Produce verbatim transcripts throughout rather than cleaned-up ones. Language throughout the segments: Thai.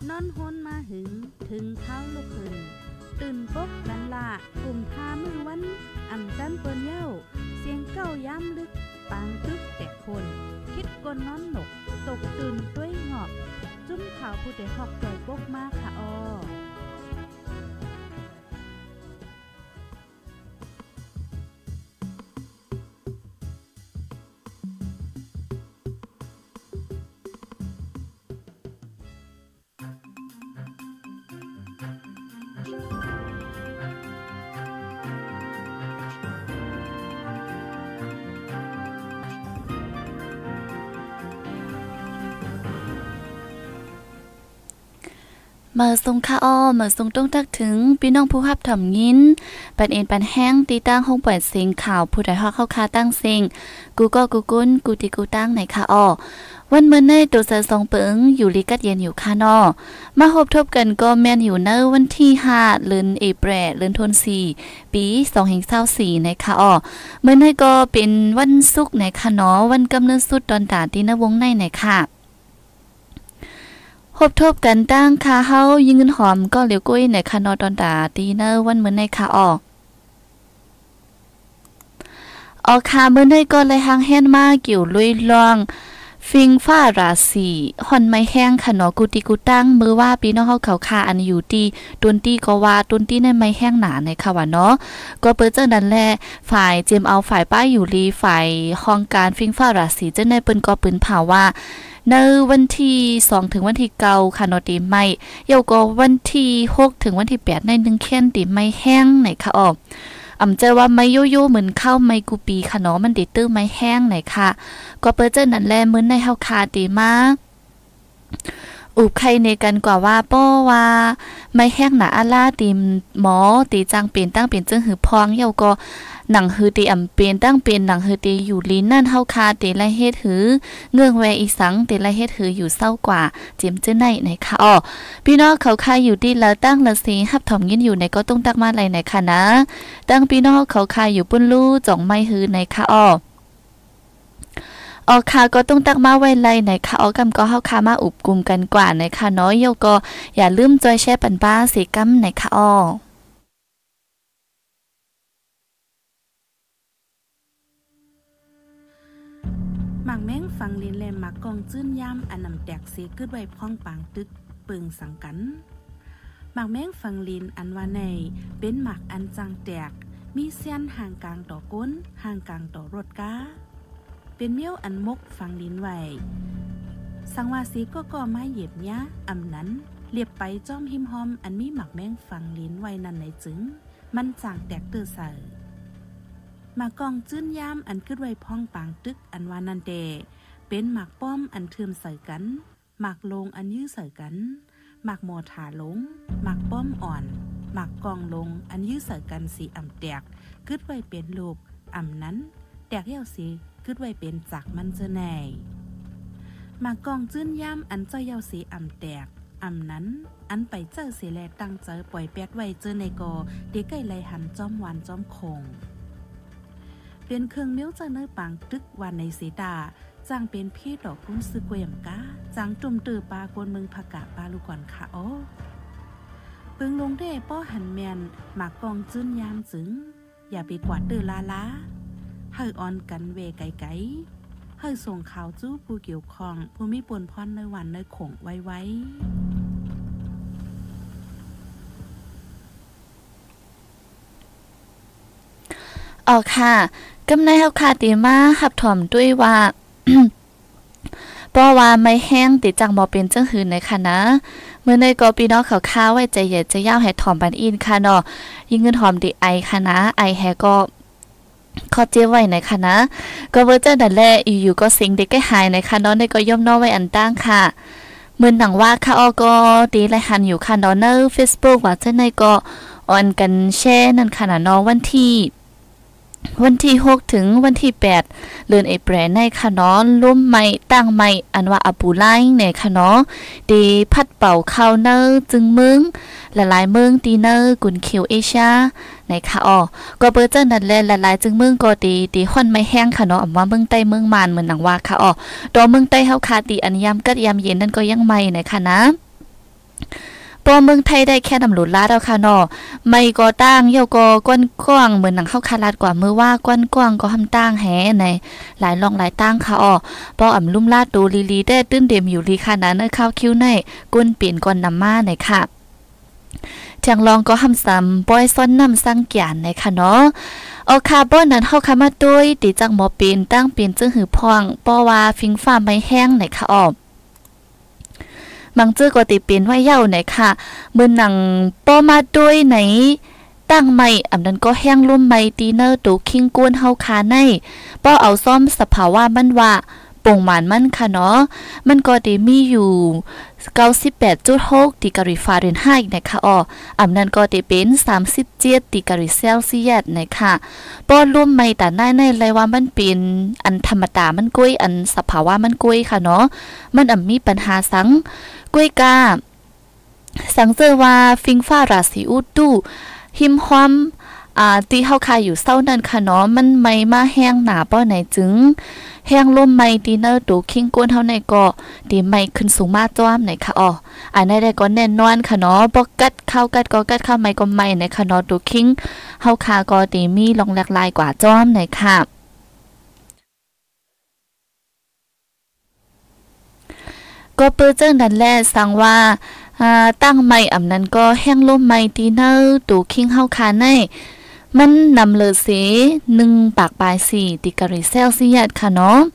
นอนฮนมาหึงถึงเท้าลูกขึ้นตื่นปกกันละกลุ่มทามือวันอ่ำจันเปิ้นเย้าเสียงเก้าย้ำลึกปางตึกแต่คนคิดกนนอนหนกตกตื่นด้วยหงอบจุ้มข่าวผู้ใดหอกใจปกมากค่ะออมาส่งค่าอ้อมาส่งต้องทักถึงพี่น้องผู้รับถ่อมยินปันเอ็นปันแห้งตีตั้งห้องเปิดเสียงข่าวผู้ใดฮอกเข้าคาตั้งเสียงกูก็กูกุ้นกูตีกูตั้งในค่าอ้อวันเมื่อในตัวเสือสองเปิงอยู่ลีกัดเย็นอยู่ค่านอมาพบทบกันก็แม่นอยู่เนอวันที่ห้าเดือนเอเปรเดือนธันวาคมปีสองพันยี่สิบสี่ในค่าอ้อเมื่อในก็เป็นวันศุกร์ในค่านอวันกำเนิดสุดตอนตาตีนวงในในค่ะพบทบกันตั้งคาเฮายิงเงินหอมก็เหลียวกุ้ยในคานอตอนตาตีเนอร์วันเหมือนในคาออกออกคาเมื่อในก็เลยหางแห้นมาเกี่ยวลุยลองฟิงฟ้าราศีฮอนไม้แห้งขนอกุติกุตั้งมือว่าปีน้องเฮาเขาคาอันอยู่ตีตุนตีก็ว่าตุนตีในไม้แห้งหนาในค่ะว่าเนาะก็เปิ้นเจ้านั่นแหละฝ่ายเจมเอาฝ่ายป้ายอยู่ลีฝ่ายห้องการฟิงฟ้าราศีเจ้าในเปิ้นก็ปืนเผาว่าในวันที่สองถึงวันที่เก้าค่ะเนาะตีไม่เดี๋ยวก็วันที่หกถึงวันที่แปดในหนึ่งแค้นตีไม่แห้งไหนค่ะออกอำเจอว่าไม้โยโย่เหมือนข้าวไม้กูปีค่ะเนาะมันติดตื้อไม้แห้งไหนค่ะก็เปิ้นเจ้านั่นแลเหมือนในเฮาคาตีมาอุบใครในกันกว่าว่าป้อว่าไม่แห้งหนาอาล่าตีหมอตีจังเป็นตั้งเป็นจึงหือพองเยาก็หนังหือตีอำเป็นตั้งเป็นหนังหือตีอยู่ลิ้นนั่นเฮาคาตีละเฮ็ดหือเงื่องแวอีสังตีละเฮ็ดหืออยู่เศร้ากว่าเจียมเจ้าในไหนค่ะอ้อพี่น้องเขาคาอยู่ดีละตั้งละสีหับถอมยินอยู่ในก็ต้องตักมาไหลไหนค่ะนะตั้งพี่น้องเขาคาอยู่ปุ้นลู่จ่องไม่หือในค่ะอ้อออค่ะก็ต้องตักมาไว้ไล่ไหนค่ะออกำก็เฮาคามาอุบกลุ่มกันกว่าในค่ะน้อยโยก็อย่าลืมจอยแชร์ปันป้าสีกัมในค่ะอ้อหมักแม้งฟังลินแลมหมักกองจื้นย่ำอันนำแตกเสกึดไว้พ้องปางตึกปึงสังกันหมักแม้งฟังลินอันว่าในเป็นหมักอันจังแตกมีเสี้ยนห่างกลางต่อก้นห่างกลางต่อรถก้าเป็นเมี่ยวอันมกฟังลิ้นไว้สังวาสีก็ก่อไม้เหยียบยะอำนั้นเรียบไปจ้อมหิมหอมอันมีหมักแมงฟังลิ้นไว้นั่นในจึงมันจางแตกเตือใส่หมากกองจื้นย่ำอันขึ้นไว้พ้องปางตึกอันวานันเดเป็นหมากป้อมอันเทือมใส่กันหมากลงอันยื้อใส่กันหมากโมถาลงหมากป้อมอ่อนหมากกองลงอันยื้อใส่กันสีอ่ำแตกขึ้นไว้เป็นลูกอ่ำนั้นแตกเหี้ยวสีขึ้นไว้เป็นจักมันเจอแน่หมากกองจื้นย่ำอันเจ้าเย้าสีอ่ำแตกอ่ำนั้นอันไปเจอเสียแลตั้งเจอปล่อยแปดไว้เจอในกอเด็กไก่ไหลหันจ้อมหวานจ้อมคงเป็นเครื่องเมี้ยวเจอเนื้อปางตึกวันในสีตาจางเป็นพี่ดอกรุ่นซึกเวียมก้าจางจุ่มตือปลากวนเมืองผักกะปลาลูกก่อนค่ะโอ้เปิงลงได้ป้อหันแมนหมากกองจื้นยามจึงอย่าไปกวาดตือลาลาเฮอออนกันเวไก่ไก่เฮอส่งข่าวจู้ผู้เกี่ยวข้องผู้มีปนพรในวันในขงไว้ไว้ออกค่ะกำในเฮาคาติมาหับถ่อมด้วยว่า เพราะว่าไม่แห้งติดจังบ่เป็นจังหืนในค่ะนะเมื่อในก็พี่น้องเขาค้าไว้ใจเย็นจะย่าวให้ถ่อมปันอินค่ะเนาะยิ่งเงินหอมดิไอค่ะนะไอแฮก็ขอเจียวไว้ในค่ะนะก็เวอร์เจอร์นั่นแหละอยู่ๆก็สิงเด็กก็หายในค่ะเนาะในก็ย่อมน้อไว้อันตั้งค่ะเหมือนหนังว่าค่ะออก็ตีไรหันอยู่ค่ะเนาะใน Facebook ว่าจะในก็ออนกันแชร์นั่นค่ะนะเนาะวันที่วันที่หกถึงวันที่แปดเดือนเอเปรในค่ะเนาะร่วมไม้ตั้งไม้อันว่าอปูไลในค่ะเนาะดีพัดเป่าเข้าเนอจึงมึงหลายๆเมืองตีเนอกุนเขียวเอเชียในค่ะอ๋อก็เบอร์เจอร์นั่นแหละหลายๆจึงมึงก็ตีตีค่อนไม้แห้งค่ะเนาะอำว่าเมืองใต้เมืองมานเหมือนหนังว่าค่ะอ๋อตัวเมืองใต้เฮาคาตีอันยามกัดยามเย็นนั่นก็ยังไม่ในค่ะนะปอเมืองไทยได้แค่นำหลุดลาดเอาค่ะเนาะไม่ก็ตั้งเยาก็ก้นกว้างเหมือนหนังเข้าคาลาดกว่ามือว่าก้นกว้างก็ทำตั้งแหในหลายลองหลายตั้งค่ะอ๋อปออ่ำลุ่มลาดดูลีลีได้ตื้นเดมอยู่ลีค่ะนั้นเอ้อข้าวคิ้วในก้นเปลี่ยนก้นนำมาในค่ะเจียงลองก็ทำซ้ำปอยซ้อนนำสร้างแก่นในค่ะเนาะเอาคาร์บอนนั้นเข้าคามาด้วยตีจังหมอเป็นตั้งเป็นจึงหือพองปอว่าฟิงฟ้าไม่แห้งในค่ะอ๋อบางจื้อก็ติเป็นไว้เย่าไหนค่ะเมื่อหนังป้อมาด้วยไหนตั้งไม่อำนั้นก็แห้งลุ่มไม่ตีเนอร์ตูคิงกวนเฮาคาในป้อเอาซ่อมสภาวะมันว่าป่งหมานมันค่ะเนาะมันก็ได้มีอยู่ เก้าสิบแปดจุดหก ดิกรีฟาเรนไฮต์นะคะอ๋ออำนั้นก็ได้เป็นสามสิบเจ็ดดิกรีเซลเซียสนะคะป้อลุ่มไม่แต่ในในเลยว่ามันเป็นอันธรรมดามันกุ้ยอันสภาวะมันกุ้ยค่ะเนาะมันอ่ำมีปัญหาสังกุ้ยกาสังเจอว่าฟิงฟ้าราศีอุดูหิมความอ่าที่เฮาคายอยู่เศร้านั่นค่ะเนาะมันไม่มาแห้งหนาป้อไหนจึงแห้งลมไม่ดีเนอร์ตูคิงกวนเฮาในก็ดีไม่ขึ้นสูงมาจ้อมไหนค่ะอ๋ออันนี้ได้ก็แน่นอนค่ะเนาะบ่กัดเข้ากัดก็กัดเข้าไม่ก็ไม่ในค่ะเนาะตูคิงเฮาคาก็ดีมีลองหลากหลายกว่าจ้อมไหนค่ะก็เปิ้นเจิ้งนั่นแหละสั่งว่าอ่าตั้งไม่อำนั้นก็แห้งลมไม่ดีเนอร์ตูคิงเฮาคาในมันนำเลยเสหนึ่งปากปลายสี่ดิกรีเซลเซียสค่ะเนาะ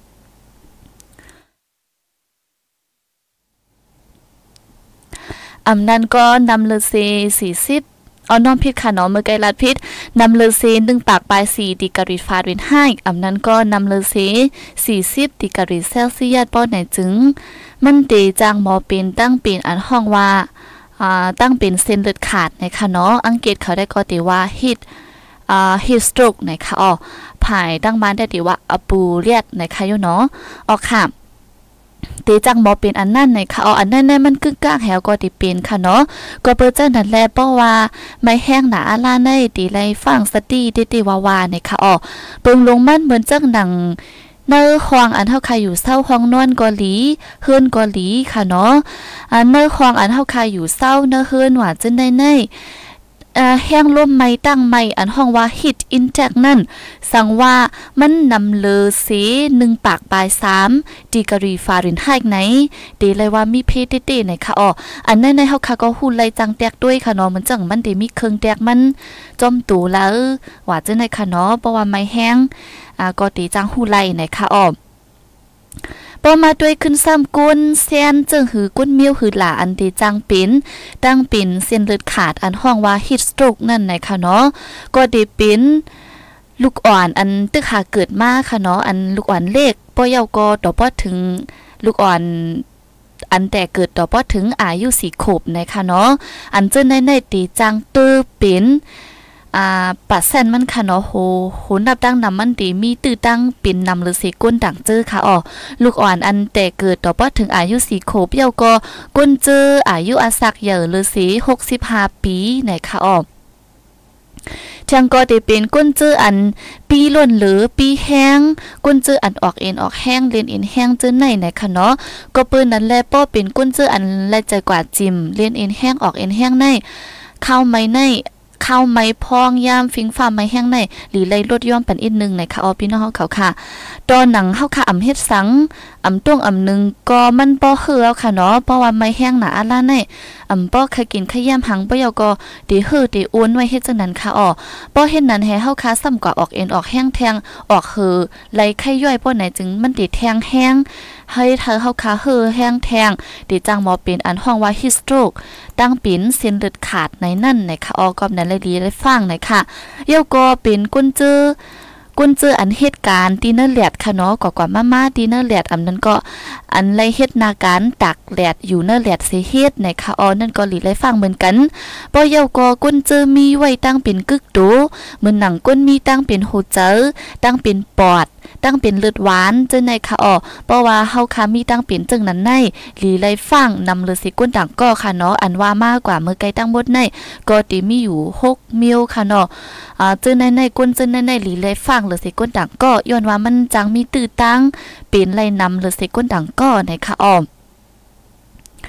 อำนั้นก็นำเลยเซสี่สิบเอาน้อมพิษค่ะเนาะเมื่อไกลลัดพิษนำเลยเซหนึ่งปากปลายสี่ดิกรีฟาเรนไฮต์อำนั้นก็นำเลยเซสี่สิบดิกรีเซลเซียสป้อไหนจึงมันเดจางหมอเป็นตั้งเป็นอันห้องว่าอ่าตั้งเป็นเส้นเลือดขาดนะคะเนาะอังกฤษเขาได้ก็ติว่าฮิตอ่าฮิสโตรกนะคะอ๋อภายตั้งบ้านได้ติว่าอปูเลียดนะคะอยู่เนาะอ๋อค่ะเตจังหมอเป็นอันนั้นนะคะอ๋ออันนั้นเนี่ยมันกึ่งกลางแหวก็ติเป็นค่ะเนาะก็เปิ้นจังนั่นแหละเพราะว่าไม่แห้งหนาอาลาในติไลฟังสติติติวาวานะคะอ๋อเปิงลงมันเหมือนจังหนังเนื้อควางอันเท่าใครอยู่เศร้าห้องนอนกอหลีเฮือนกอหลีค่ะเนาะอันเนื้อควางอันเท่าใครอยู่เศร้าเนื้อเฮือนหวานจังในเอ่อแห้งลมไม้ตั้งไม้อันห้องว่า heat inject นั่นสั่งว่ามันนำเลอเสหนึ่งปากปลายสามดิกรีฟาเรนไฮต์ไหนเดเลยว่ามีเพเตเตไหนค่ะอ๋ออันนั้นในเฮาค่ะก็ฮู้ไล่จังแตกด้วยค่ะเนาะมันจังมันได้มีเครื่องแตกมันจอมตูแล้วว่าจังได๋ค่ะเนาะเพราะว่าไม้แห้งอ่าก็ติจังฮู้ไล่ไหนค่ะอ๋อปอมาด้วยขึ้นซ้ำก้นเส้นจึงหือก้นเมียวหือหลาอันเดจังเป็นตั้งเป็นเส้นเลือดขาดอันห้องว่าฮิตสโตรกนั่นนะคะเนาะก็ได้เป็นลูกอ่อนอันตึกหาเกิดมาค่ะเนาะอันลูกอ่อนเล็กปอเยาก็ต่อปอถึงลูกอ่อนอันแต่เกิดต่อปอถึงอายุสี่ขวบนะคะเนาะอันเจ้าในในตีจังตื้อเป็นอ่าปัดแซนมันค่ะเนาะโหโหนับตั้งนำมันดีมีตื้อตั้งเป็นนำหรือเสก้นดังเจอค่ะอ๋อลูกอ่อนอันแต่เกิดต่อปอถึงอายุสี่ขวบเยาก็ก้นเจออายุอาศักเหยอหรือสีหกสิบห้าปีไหนค่ะอ๋อเชียงก็ได้เป็นก้นเจออันปีล้นหรือปีแห้งก้นเจออันออกเอ็นออกแห้งเลียนเอ็นแห้งเจอไหนไหนค่ะเนาะก็เปิ้นนั้นแลป้อเป็นก้นเจออันแลใจกว่าจิมเลียนเอ็นแห้งออกเอ็นแห้งในเข้าไม้ในเข้าไม้พองยามฟิงฟ้าไม้แห้งในหรือไล่ลดย่อมปันอีกนึงในค่ะอ๋อพี่น้องเขาค่ะตอนหนังเฮาค่ะอำเฮ็ดสังอำต้วงอำนึงก็มันบ่เหือค่ะเนาะเพราะว่าไม้แห้งหนาอาลาในอำป้อเคยกินขยามหังบ่ยอก็ดีเหือดีอ้วนไว้เฮ็ดจังนั้นค่ะอ๋อป้อเฮ็ดนั้นให้เฮาค่ะซ้ำกว่าออกเอ็นออกแห้งแทงออกเหือไหลไข้ย่อยป้อไหนจึงมันติแทงแห้งให้เธอเฮาค่ะเหือแห้งแทงดิจังหมอเป็นอันห้องว่าฮิสโตรกตั้งปิ่นเส้นเลือดขาดในนั่นในค่ะอ๋อก็นั้นเลยดีเลยฟังหน่อยค่ะเยาก็เป็นกุนเจอกุนเจออันเหตุการณ์ดีเนอร์แลดค่ะเนาะกว่ากว่ามาม่าดีเนอร์แลดอันนั้นก็อันไรเฮ็ดนาการตักแลดอยู่เนอร์แลดเสเฮ็ดในค่ะอ๋อนั่นก็หลีเลยฟังเหมือนกันปอเยาก็กุนเจอมีไว้ตั้งเป็นกึกโตเหมือนหนังก้นมีตั้งเป็นโหเจอตั้งเป็นปอดตั้งเป็นเลือดหวานจังในค่ะอ๋อเพราะว่าเฮาค่ะมีตั้งเป็นจังนั้นในหลีเลยฟังนำเลยสิก้นต่างก็ค่ะเนาะอันว่ามากกว่าเมื่อไกลตั้งบดในก็ติมีอยู่หกมิลค่ะเนาะอ่าจังในในก้นจังในในหลีเลยฟังเลยสิก้นต่างก็ย้อนว่ามันจังมีตื้อตั้งเป็นไรนำเลยสิก้นต่างก็ในค่ะอ๋อ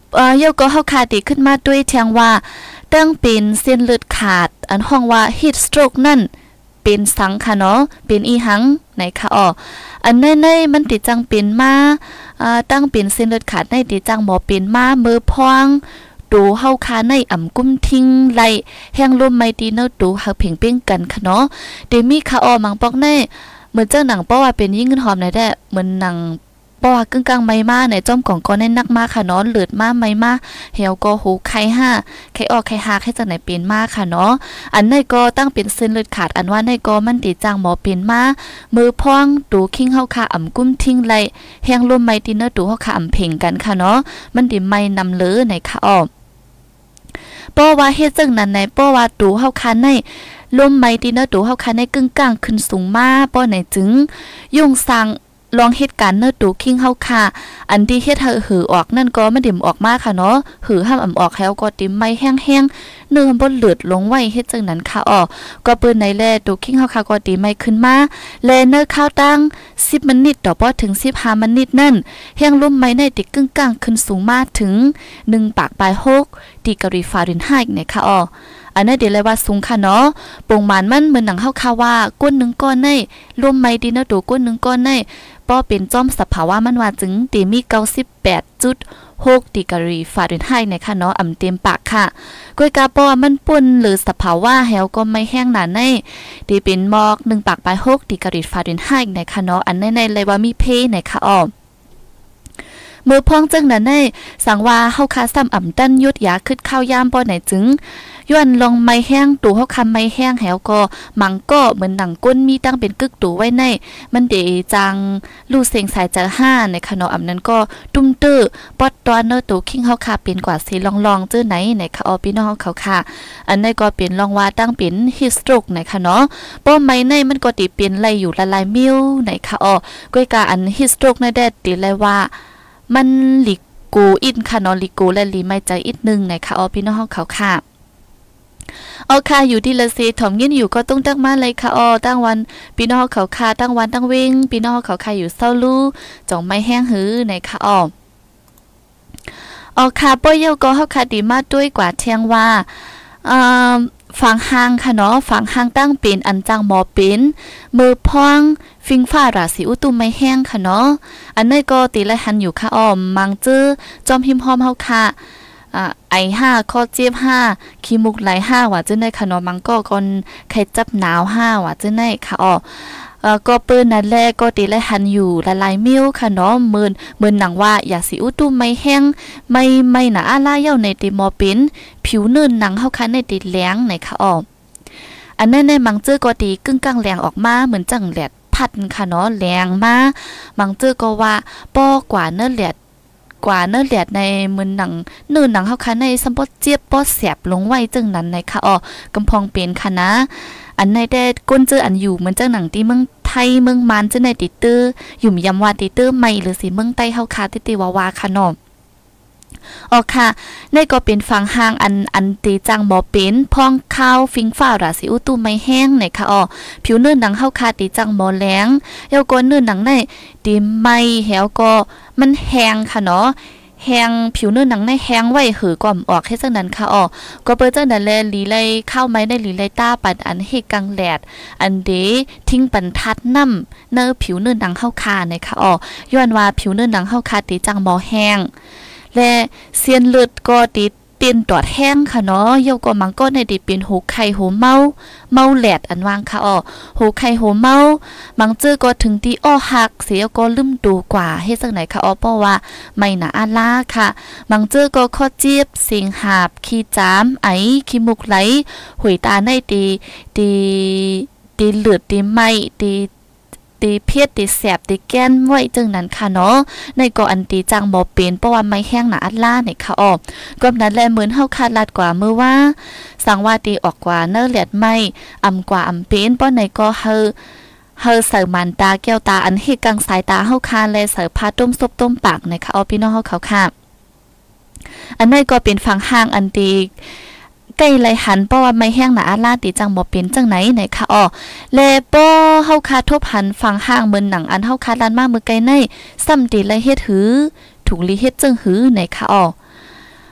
เอ่อยก็เฮาขาดดีขึ้นมาด้วยเทียงว่าตั้งเป็นเส้นเลือดขาดอันห้องว่า heat stroke นั่นเป็นสังค่ะเนาะเป็นอีหังไหนค่ะอ๋ออันในๆมันติจังเป็นมาอ่าตั้งเป็นเส้นเลือดขาดในติจังบ่เป็นมามือพองตูเฮาคาในอ่ำกุ้มทิ้งไหลแห้งลมไม่ดีเนาะตูเฮาเพ่งเป้งกันค่ะเนาะเดมีค่ะอ๋อมังปอกในเหมือนเจ้าหนังเพราะว่าเป็นยิ่งเงินหอมไหนได้เหมือนหนังเพราะว่ากึ่งกลางไม้มาในจอมกล่องก็ในนักมาค่ะเนาะเลือดมาไม้มาเหี่ยวก็หูไข่ห้าไข่ออกไข่หาไข่จังไหนเป็นมาค่ะเนาะอันในก็ตั้งเป็นเส้นเลือดขาดอันว่าในก็มันติจังหมอเป็นมามือพองตูคิงเฮาค่ะอ่ำกุ้มทิ้งไหลแห้งลมไม่ดีเนาะตูเฮาค่ะอ่ำเพ่งกันค่ะเนาะมันดิไม่นำเลยในค่ะอ๋อเพราะว่าเฮ็ดจังนั้นในเพราะว่าตูเฮาคันในลมไม่ดีเนาะตูเฮาคันในกึ่งกลางขึ้นสูงมาป้อไหนจึงยุ่งสร้างลองเหตุการณ์เนื้อตูคิงเฮาค่ะอันที่เฮ็ดให้หือออกนั่นก็ไม่ดิ่มออกมาค่ะเนาะหือห้ามอ่ำออกแล้วก็ติมไม่แห้งๆเนื้อบ่เลือดลงไว้เฮ็ดจังนั้นค่ะอ๋อก็เปิ้นในแลตูคิงเฮาค่ะก็ติไม่ขึ้นมาแลเนื้อข้าวตั้งสิบมินิต่อบ่ถึงสิบห้ามินินั่นแห้งลมไม้ในติกึ่งกลางขึ้นสูงมาถึงหนึ่งปากปลายหกดีกรีฟาเรนไฮต์เนี่ยค่ะอ๋ออันนั้นเดี๋ยวเลยว่าสูงค่ะเนาะปงหมานมันเหมือนหนังเฮาค่ะว่าก้นหนึ่งก้อนในลมไม้ดีเนาะตูก้นหนึ่งก้อนในป้อเป็นจอมสภาวะมันว่าจึงตีมี เก้าสิบแปดจุดหก ดีกรีฟาเรนไฮต์นะคะเนาะอ่ำเต็มปากค่ะก้อยกาป้อมันป่นหรือสภาวะแฮวก็ไม่แห้งหนาในตีเป็นหมอกหนึ่งปากปลายหกดีกรีฟาเรนไฮต์นะคะเนาะอันในๆเลยว่ามีเพนะคะอ้อมือพ้องจึงนั้นได้สั่งว่าเฮาคาซ้ำอ่ำดันยุดยาขึ้นข้าวยามป้อไหนจึงย้อนลองไม้แห้งตูเฮาคำไม้แห้งแหวก็มังก็เหมือนหนังก้นมีตั้งเป็นกึกตูไว้ในมันเดจังลู่เสียงสายจะห้าในขณะอ่ำนั้นก็ตุ้มตื้อปอดตอนเนอตูคิงเฮาคาเป็นกว่าสีลองๆเจอไหนในค่ะออพี่น้องเขาค่ะอันนี้ก็เป็นลองว่าตั้งเป็นฮิสโตรกในค่ะเนาะป้อไม้ในมันก็ติเปลี่ยนไหลอยู่ละลายมิ้วในค่ะออก้อยกาอันฮิสโตรกในแดดติเลยว่ามันลิกูอินค่ะเนาะลิกูและลีไม่ใจอีกนึงนะคะอ๋อพี่น้องเขาค่ะอ๋อค่ะอยู่ที่ละเซถอมยินอยู่ก็ต้องตั้งมาเลยค่ะอ๋อตั้งวันพี่น้องเขาค่ะตั้งวันตั้งเว้งพี่น้องเขาค่ะอยู่เศร้าลู่จ่องไม่แห้งหื้อนะคะอ๋ออ๋อค่ะป้อยเยาก็เฮาค่ะดีมาด้วยกว่าเที่ยงว่าอ่าฝังหางค่ะเนาะฝังหางตั้งเป็นอันจังหมอเป็นมือพองฟิงฟ้าราศีอุตุไม่แห้งค่ะเนาะอันนี้ก็ตีละหันอยู่ค่ะอ้อมมังจื้อจอมหิมหอมเฮาค่ะอ่าไอห้าคอเจ็บห้าขี้มุกไหลห้าว่าจื้อในค่ะเนาะมังก็ก่อนไข้จับหนาวห้าว่าจื้อในค่ะอ้อเอ่อก็เปิ้นนั่นแหละก็ตีละหันอยู่ละลายมิ้วค่ะเนาะหมื่นหมื่นหนังว่าอย่าสิอุตุไม่แห้งไม่ไม่หนาอาลาเย้าในติมอเป็นผิวเนินหนังเฮาค่ะในติแหลงในค่ะอ้ออันนั้นในมังจื้อก็ตีกึ่งกลางแหลงออกมาเหมือนจังแหลดพัดค่ะเนาะแรงมามังจื้อก็ว่าป้อกว่าเนื้อแหลดกว่าเนื้อแหลดในมือหนังเนื้อหนังเฮาค่ะในสัมปเจี๊ยบป้อแสบลงไว้จึงนั้นในค่ะอ้อกำพองเป็นค่ะนะอันในได้ก้นเจออันอยู่เหมือนจังหนังที่เมืองไทยเมืองมานจังในติเตอร์ยุ่มยำว่าติเตอร์ใหม่หรือสิเมืองใต้เฮาค่ะติติวาวาค่ะเนาะอ๋อค่ะนี่ก็เป็นฝั่งห่างอันอันตีจังบ่เป็นพองข้าวฟิงฟ้าราศีอุตุไม่แห้งเนี่ยค่ะอ๋อผิวเนื้อหนังเฮาค่ะตีจังบ่แรงแล้วก็เนื้อหนังในตีไม่แหวก็มันแห้งค่ะเนาะแห้งผิวเนื้อหนังในแห้งไว้หือก่อมออกให้จังนั้นค่ะอ๋อก็เปิ้นจังนั้นแลลีไลเข้าไม้ได้ลีไลต้าปันอันเฮกังแหลดอันเดทิ้งปันทัดน้ำเนื้อผิวเนื้อหนังเฮาค่ะเนี่ยค่ะอ๋อย้อนว่าผิวเนื้อหนังเฮาค่ะตีจังบ่แห้งและเสียนเลือดก็ติดเป็นตอดแห้งค่ะเนาะเยาก็มังก็ในติเป็นหูไข่หูเมาเมาแหลดอันวางค่ะอ๋อหูไข่หูเมามังเจอก็ถึงตีอ้อหักเสียก็ลืมดูกว่าเฮ็ดจังไหนค่ะอ๋อเพราะว่าไม่น่าอาลาค่ะมังเจอก็ข้อเจี๊ยบเสียงหาบขี้จามไอขี้มุกไหลหุยตาในตีตีตีเลือดตีไหมตีตีเพียดตีแสบตีแก้นไว้จึงนั้นค่ะเนาะในก็อันตีจังบ่เป็นเพราะว่าไม่แห้งหนาอัดล่าเนี่ยค่ะออกก็นั้นแลเหมือนเฮาคาดลัดกว่ามือว่าสังว่าตีออกกว่าเนื้อเลียดไม่อำกว่าอำเป็นเพราะในก็เฮอเฮอเสิร์มันตาแก้วตาอันเฮกังสายตาเฮาคาและเสิร์พาต้มซุปต้มปากนะคะเอาพี่น้องเฮาเขาค่ะอันนี้ก็เป็นฝั่งห้างอันตีใกล้ไหลหันเพราะว่าไม่แห้งหนาอาลาติจังบ่เป็นจังไหนไหนค่ะอ๋อแลป้อเฮาคาทบหันฟังห้างเหมือนหนังอันเฮาคาลานมามือไกลในซ้ำติไหลเฮ็ดหือถูกลิเฮ็ดจังหือไหนค่ะอ๋อ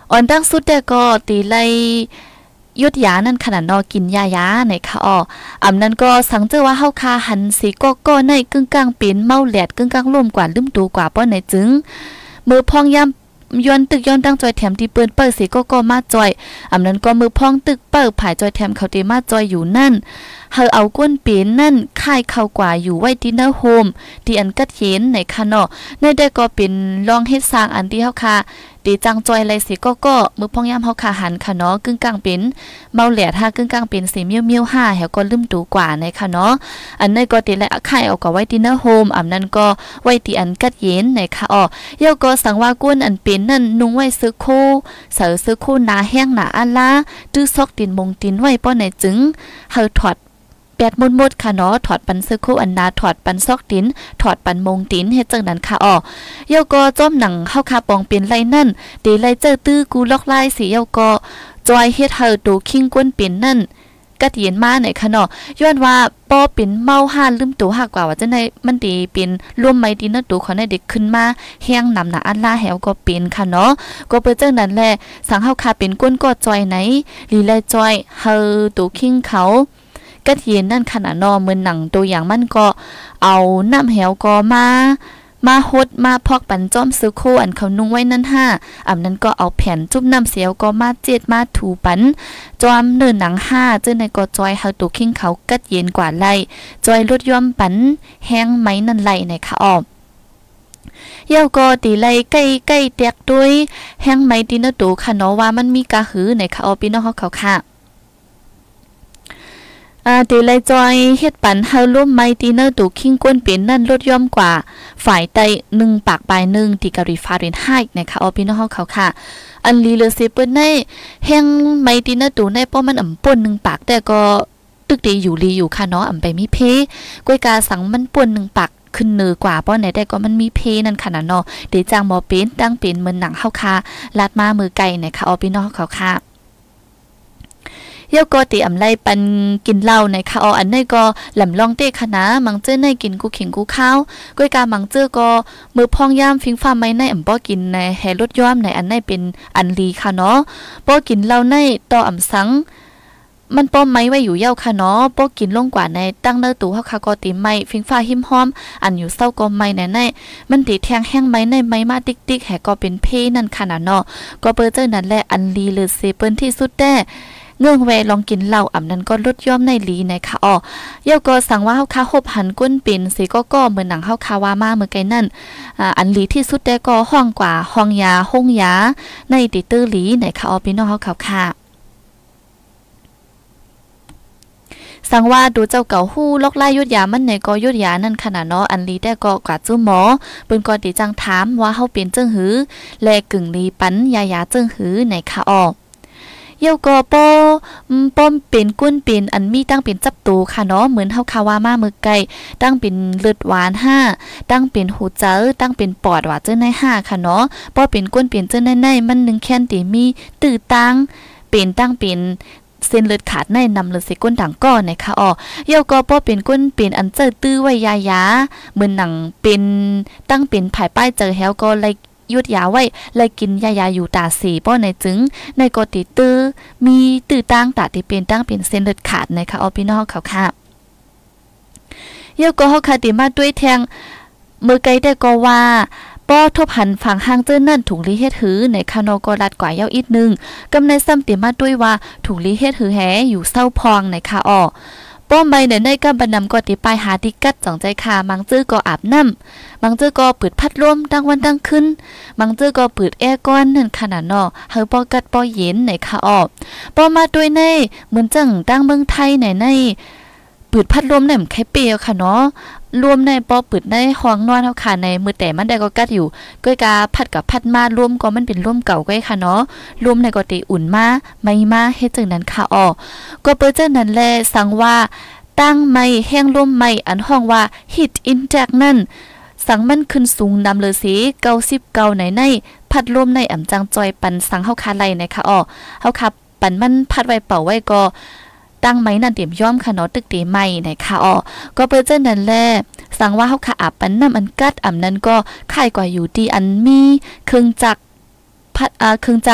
อ่อนตั้งสุดแต่ก็ตีไลยุดยานั่นขนาดนอกินยายาในค่ะอ๋ออำนั้นก็สังเจอว่าเฮาคาหันสีก็ก็ในกึ่งกลางเป็นเมาแหลดกึ่งกลางร่วมกว่าลืมตูกว่าป้อในจึงมือพองย่ำย้อนตึกย้อนตั้งจอยแถมที่เปิ้นเปิ้ลสีก็ก็มาจอยอำนั้นก็มือพองตึกเปิ้ลผายจอยแถมเขาตีมาจอยอยู่นั่นเฮาเอาก้นเป็นนั่นค่ายเข้ากว่าอยู่ไว้ดินเนอร์โฮมที่อันกัดเย็นในค่ะเนาะในได้ก็เป็นลองเฮ็ดสร้างอันที่เฮาคาตีจังจอยไรสิก็ก็มือพองย่ำเฮาขาหันค่ะเนาะกึ่งกลางเป็นเมาแหลดห้ากึ่งกลางเป็นสีเมียวเมียวห้าแหวก็ลืมตูกว่าในค่ะเนาะอันนั้นก็ตีและค่ายเอาก็ไว้ดินเนอร์โฮมอันนั้นก็ไว้ที่อันกัดเย็นในค่ะอ๋อเยาก็สังว่าก้นอันเป็นนั่นนุ่งไว้ซื้อโคเสือซื้อโคหนาแห้งหนาอันละตื้อซอกตินมงตินไว้ป้อในจึงเฮาถอดแปดมดมดค่ะเนาะถอดปันซื้อคู่อันนาถอดปันซอกตินถอดปันมงตินเฮ็ดจังนั้นค่ะอ๋อเยาก็จ้อมหนังเฮาคาปองเป็นไรนั่นตีไรเจอตื้อกูลอกลายสิเยาก็จอยเฮ็ดเฮาตูคิงก้นเป็นนั่นกัดเย็นมาไหนค่ะเนาะย้อนว่าป้อเป็นเมาห่านลืมตัวหักกว่าว่าจังได๋มันตีเป็นร่วมไม้ดินนะตัวเขาได้เด็กขึ้นมาแห้งนำหนาอันล่าแหวก็เป็นค่ะเนาะก็เปิ้นจังนั้นแหละสังเฮาคาเป็นก้นก็จอยไหนลีไลจอยเฮาตูคิงเขากัดเย็นนั่นขนาดนอเหมือนหนังตัวอย่างมันก็เอาน้ำแหวก็มามาฮดมาพอกปันจ้อมซื้อโคอันเขานุ่งไว้นั่นห้าอำนั้นก็เอาแผ่นจุ่มน้ำเสียวก็มาเจ็ดมาถูปันจอมเนินหนังห้าเจ้าในก็จอยเฮาตุคิงเขากัดเย็นกว่าไล่จอยลดย่อมปันแห้งไม้นั่นไล่ในค่ะออมเย้าก็ตีไล่ใกล้ใกล้แตกด้วยแห้งไม้ตีนตูค่ะเนาะว่ามันมีกะหือในค่ะออพี่น้องเฮาเขาค่ะอ่าตีไลจอยเฮ็ดปันเฮาร่วมไมตีเนอร์ตูคิงก้นเป็นนั่นลดย่อมกว่าฝ่ายใต้หนึ่งปากปลายหนึ่งติการีฟาเรนไฮต์นะคะเอาพี่น้องเฮาเขาค่ะอันลีเลเซเปิ้นในแห้งไมตีเนอร์ตูในป้อมันอ่ำป่นหนึ่งปากแต่ก็ตึกดีอยู่ลีอยู่ค่ะเนาะอ่ำไปมีเพก้อยกาสังมันป่นหนึ่งปากขึ้นเนือกว่าป้อไหนได้ก็มันมีเพนั่นขนาดเนาะเดจางบ่เป็นดังเป็นเหมือนหนังเฮาค่ะลาดมามือไก่นะคะเอาพี่น้องเฮาเขาค่ะเยาก็ติอำไลปันกินเหล้าในค่ะอ๋ออันนี้ก็หล่ำลองเต้คณะมังเจ้อในกินกูขิงกูข้าวก้อยกามังเจ้อก็มือพองย่ามฟิงฟ้าไม้ในอ่ำป้อกินในแห่รถย้อมในอันนี้เป็นอันลีค่ะเนาะป้อกินเหล้าในต่ออ่ำสังมันป้อมไม้ไว้อยู่เย้าค่ะเนาะป้อกินลงกว่าในตั้งเนื้อตู่เฮาค่ะก็ติไม้ฟิงฟ้าหิมหอมอันอยู่เศร้าก็ไม้ในในมันติแทงแห้งไม้ในไม้มาติ๊กๆแห่ก็เป็นเพนั่นค่ะเนาะก็เปิ้นเจ้านั่นแหละอันลีเลยเซเปิ้นที่สุดแท้เงื่องแวลองกินเหล้าอ่ำนั้นก็ลดย่อมในลีในค่ะอ๋อเยาก็สั่งว่าเฮาคาหบหันก้นเป็นสิก็ก็เหมือนหนังเฮาคาว่ามาเมื่อไกนั่นอ่าอันลีที่สุดแต่ก็ห้องกว่าห้องยาห้องยาในติตื้อลีในค่ะอ๋อพี่น้องเฮาเขาค่ะสั่งว่าดูเจ้าเก่าฮู้ลอกไล่ยุดยามันในก็ยุดยานั่นขนาดเนาะอันลีแต่ก็กว่าจื้อหมอเปิ้นก็ติจังถามว่าเฮาเป็นจังหือและกึ่งลีปันยายาจังหือในค่ะอ๋อเยาก็ป้อป้อมเป็นกุ้นเป็นอันมีตั้งเป็นจับตูค่ะเนาะเหมือนเฮาคาว่ามามือไก่ตั้งเป็นเลือดหวานห้าตั้งเป็นหูเจอตั้งเป็นปอดว่าเจ้าในห้าค่ะเนาะป้อเป็นกุ้นเป็นเจ้าในในมันนึงแค่นติมีตื้อตั้งเป็นตั้งเป็นเส้นเลือดขาดในนำเลือดใส่ก้นดังก้อนนะคะอ๋อเยาก็ป้อเป็นก้นเป็นอันเจอตื้อไว้ยายาเหมือนหนังเป็นตั้งเป็นภายป้ายเจอแฮวก็เลยยุดยาไว้เลยกินยายาอยู่ตาสีป้อในจึงในกติตื้อมีตื้อตั้งตาที่เป็นตั้งเป็นเส้นเลือดขาดนะคะเอาพี่น้องเขาค่ะเยาก็เฮาคาติมาด้วยแทงมือไกลได้ก็ว่าป้อทบหันฝั่งห้างเจ้านั่นถุงลีเฮ็ดหือในคานอกรัดกว่าเย้าอีกนึงกำในซ้ำเตียมาด้วยว่าถุงลีเฮ็ดหือแหอยู่เศร้าพองในคาอ้อป้อมใบในในก็บันนำก็ติปลายหาดิกัดจ่องใจค่ะมังจื้อก็อาบน้ำมังจื้อก็เปิดพัดลมตั้งวันตั้งขึ้นมังจื้อก็เปิดแอร์ก้อนนั่นขนาดนอเฮาป้อกัดป้อเย็นในค่ะอ้อป้อมาด้วยในเหมือนจังตั้งเมืองไทยในในเปิดพัดลมเนี่ยมันแค่เปียวค่ะเนาะรวมในป้อเปิดในห้องนอนเฮาค่ะในมือแต่มันได้ก็กัดอยู่ก้อยกาพัดกับพัดมารวมก็มันเป็นร่วมเก่าก้อยค่ะเนาะรวมในก็ติอุ่นมาไม่มาเฮ็ดจังนั้นค่ะอ้อก็เปิ้นจังนั้นแลสั่งว่าตั้งไม้แห้งลมไม้อันห้องว่า heat index นั่นสังมันขึ้นสูงนำเลยสิเก้าสิบเก้าในในพัดลมในอ่ำจังจอยปันสังเฮาคาไลนะคะอ้อเฮาคับปันมันพัดไว้เป่าไว้ก็ตั้งไม้นั่นเตรียมย้อมค่ะเนาะตึกตีไม้นะคะอ้อก็เปิ้นจังนั้นแลสั่งว่าเฮาคาอาบปันน้ำอันกัดอ่ำนั้นก็ค่ายกว่าอยู่ดีอันมีเครื่องจักรพัดอ่าเครื่องจักร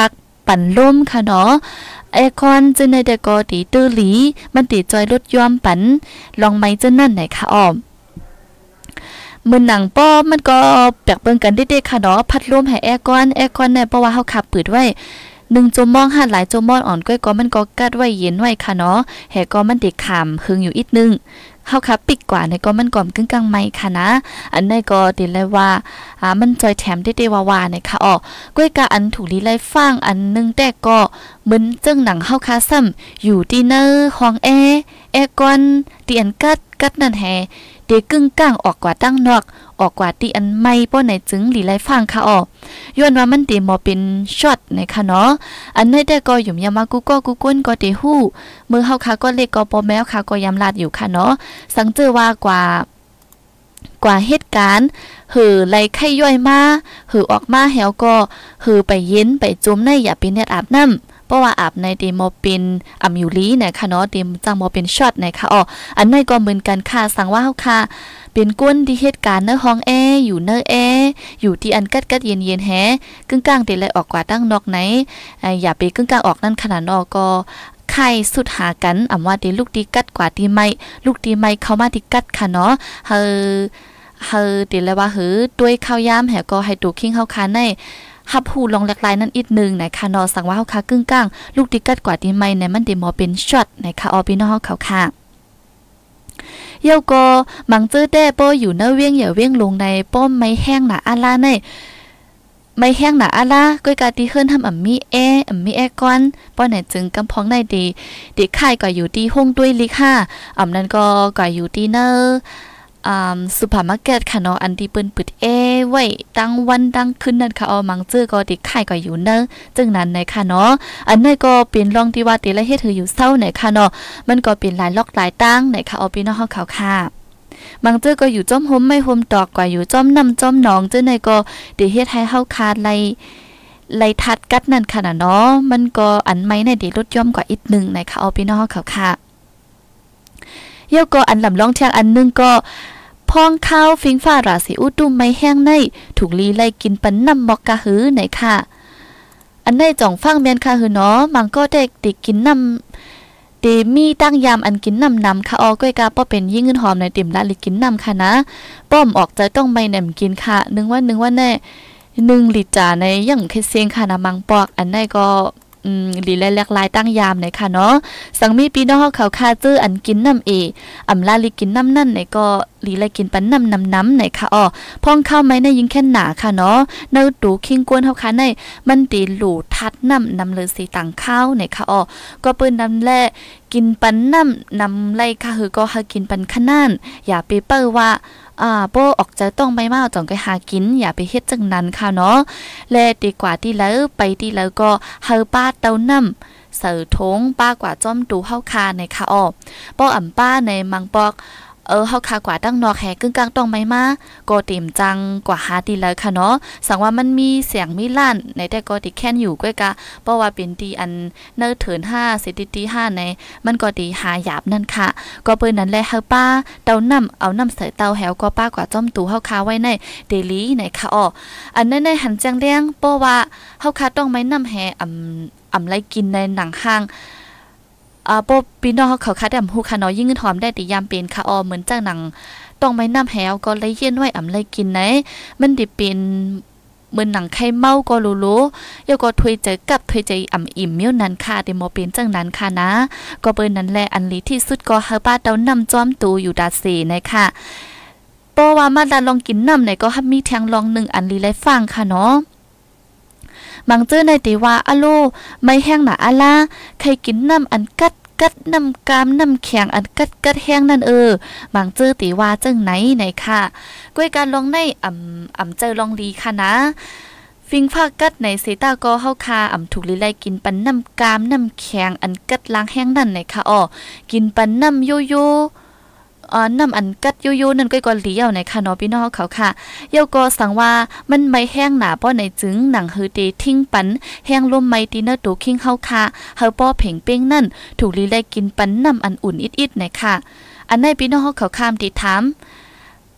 ปั่นล่มค่ะเนาะไอคอนจึงในแต่ก็ตีตื้อหลีมันตีจอยลดยอมปันลองไม้เจ้านั่นไหนค่ะอ้อมมือหนังป้อมันก็แปลกเบิ่งกันเด็กๆค่ะเนาะพัดลมให้แอร์ก้อนแอร์ก้อนเนี่ยเพราะว่าเฮาขับเปิดไว้หนึ่งจมมองหัดหลายจมมองอ่อนก้อยก็มันก็กัดไว้เย็นไว้ค่ะเนาะแหก็มันเด็กขามหึงอยู่อีกนึงเฮาขับปิกกว่าในก็มันก่อมกึ่งกลางไม้ค่ะนะอันนี้ก็ติเลยว่าอ่ามันจอยแถมได้ๆว่าๆเนี่ยค่ะอ๋อก้อยกะอันถูกลีไล่ฟังอันนึงแต่ก็เหมือนจึงหนังเฮาคาซ้ำอยู่ที่เนอห้องแอแอก่อนเตียนกัดกัดนั่นแฮเด็กกึ่งกลางออกกว่าตั้งนอกออกกว่าที่อันไม่ป้อไหนจึงหลีไล่ฟังค่ะอ๋อย้อนว่ามันตีมอเป็นช็อตในค่ะเนาะอันนี้แต่ก็อยู่ยามากูก็กูก้นก็ตีหู้มือเฮาค่ะก็เล็กก็ปอแมวค่ะก็ยำลาดอยู่ค่ะเนาะสังเจอว่ากว่ากว่าเหตุการณ์หือไล่ไข่ย่อยมาหือออกมาแหวก็หือไปเย็นไปจุ่มในอย่าเป็นเน็ตอาบน้ำเพราะว่าอาบในเดโมเป็นอัมยูรีเนี่ยค่ะเนาะเดมจังโมเป็นช็อตเนี่ยค่ะอ๋ออันนี้ก็เหมือนกันค่ะสั่งว่าเฮาค่ะเป็นก้นที่เหตุการณ์เนื้อห้องแออยู่เนื้อแออยู่ที่อันกัดกัดเย็นเย็นแฮกึ่งกลางเตะเลยออกกว่าตั้งนอกไหนอย่าไปกึ่งกลางออกนั่นขนาดนอกก็ไข่สุดหากันอ่ำว่าเดลูกดีกัดกว่าตีไม่ลูกดีไม่เข้ามาที่กัดค่ะเนาะเฮอเฮอเตะเลยว่าเฮอด้วยข้าวยามแหก็ให้ตูคิงเฮาคาในฮับหูลองหลากหลายนั่นอีกนึงนะคะเนาะสั่งว่าเฮาคากึ่งกลางลูกดีกัดกว่าตีไม่เนี่ยมันเดมอเป็นช็อตนะคะออพี่น้องเฮาเขาค่ะเย่าก็มังเจอแต่ป้ออยู่เนื้อเวียงอย่าเวียงลงในป้อมไม่แห้งหนาอาลาในไม่แห้งหนาอาลาก้อยกาตีขึ้นทำอ่ำมีแออ่ำมีแอก้อนป้อไหนจึงกำพองในดีเด็กข่ายก็อยู่ที่ห้องด้วยลิค่ะอ่ำนั้นก็ก็อยู่ที่เนื้ออ่าซูเปอร์มาร์เก็ตค่ะเนาะอันที่เปิ้นปิดเอไว้ตั้งวันตั้งคืนนั่นค่ะเอามังเจอก็เด็กข่ายก็อยู่เนื้อจึงนั้นในค่ะเนาะอันนี้ก็เป็นรองที่ว่าตีละเฮ็ดถืออยู่เศร้าในค่ะเนาะมันก็เป็นหลายล็อกหลายตั้งในค่ะเอาพี่น้องเฮาเขาค่ะบางเจอก็อยู่จ้อมห่มไม่ห่มตอกกว่าอยู่จ้อมน้ำจ้อมหนองเจ้าในก็เดี๋ยวเฮ็ดให้เฮาคาดไล่ไล่ทัดกัดนั่นค่ะนะเนาะมันก็อันไม่ในเดี๋ยวลดย่อมกว่าอีกนึงในค่ะเอาพี่น้องเฮาเขาค่ะเย่าก็อันลำลองเชียงอันนึงก็พองข้าวฟิงฟ้าราศีอุตุไม่แห้งในถูกลีไล่กินปันน้ำมอกกะหือไหนค่ะอันในจ่องฟังแม่นค่ะหือเนาะมันก็ได้ติกินน้ำเดมีตั้งยามอันกินน้ำนำค่ะออก้อยกาป้อเป็นยิ่งเงินหอมในติ่มละลิกินน้ำค่ะนะป้อมออกใจต้องไม่แหนมกินค่ะนึงว่านึงว่าแน่หนึ่งลิตรในยังเคเซียงค่ะนะมังปอกอันในก็อืมลีแลกลายตั้งยามไหนค่ะเนาะสังมีพี่น้องเขาคาเจออันกินน้ำเออำลาลิกินน้ำนั่นไหนก็ลีแลกินปันน้ำน้ำน้ำไหนค่ะอ๋อพองข้าวไหมในยิงแค่หนาค่ะเนาะเนื้อตูคิงกวนเขาค่ะในมันตีหลูทัดน้ำน้ำเลยสีต่างข้าวไหนค่ะอ๋อก็เปิ้นน้ำแล่กินปันน้ำน้ำไรค่ะคือก็หากินปันขนานอย่าไปเปิ้ลว่าอ่าโป้ออกจะต้องไม่มาจ่องก็หากินอย่าไปเฮ็ดจังนั้นค่ะเนาะและดีกว่าที่แล้วไปที่แล้วก็เฮาป้าเต้าน้ำเสือทงป้ากว่าจ้อมตูเฮาคาในค่ะอ๋อป้ออ่ำป้าในมังปอกเออเฮาคากว่าตั้งนอกแหกึ่งกลางต้องไม่มาก็เต็มจังกว่าหาดีแล้วค่ะเนาะสังว่ามันมีเสียงมีลั่นในแต่ก็ติแค้นอยู่ก้อยกะเพราะว่าเป็นตีอันเนอเถินห้าเซติตีห้าในมันก็ตีหาหยาบนั่นค่ะก็เปิ้นนั้นแหละเฮาป้าเตาน้ำเอาน้ำใส่เตาแหวก็ป้ากว่าจ้อมตูเฮาคาไว้ในเดลี่ในค่ะอ๋ออันนั้นในหันแจ้งเลี้ยงเพราะว่าเฮาคาต้องไม่น้ำแหอำอำไรกินในหนังห้างอ่าปพี่น้องเขาคัดดำฮู้ค่ะเนาะยิ่งเงินหอมได้ติยามเป็นค่ะออเหมือนจังหนังต้องไม่น้ำแหวก็เลยเย็นไว้อำเลยกินไหนมันดิเป็นเหมือนหนังไข่เมาก็โลโลยก็ถวยใจกับถวยใจอ่ำอิ่มมิ้วนั้นค่ะแต่บ่เป็นจังนั้นค่ะนะก็เปิ้นนั้นแหละอันลีที่สุดก็เฮาป้าเต้านำจ้อมตูอยู่ดาเสนะคะเพราะว่ามาดาลองกินน้ำไหนก็มีแทงลองหนึ่งอันลีไลฟังค่ะเนาะมังเจอในตีว่าอะโลไม่แห้งหนาอะลาใครกินน้ำอันกัดกัดน้ำกามน้ำแข็งอันกัดกัดแห้งนั่นเออมังเจอตีว่าจังไหนไหนค่ะก้วยการลองในอ่ำอ่ำเจอลองลีค่ะนะฟิงฟ้ากัดในเซตาก็เฮาคาอ่ำถูกลีไลกินปันน้ำกามน้ำแข็งอันกัดล้างแห้งนั่นไหนค่ะอ๋อกินปันน้ำโยโย่อ่าน้ำอันกัดโยโย่นั่นก็ก่อนเลี้ยวในค่ะเนาะพี่น้องเขาค่ะเยาก็สั่งว่ามันไม่แห้งหนาป้อในจึงหนังฮือเตทิ้งปันแห้งลมไม่ตีเนอตูคิงเฮาค่ะเฮาป้อเพ่งเป้งนั่นถูกลีไลกินปันน้ำอันอุ่นอิดๆในค่ะอันในพี่น้องเขาข้ามติถาม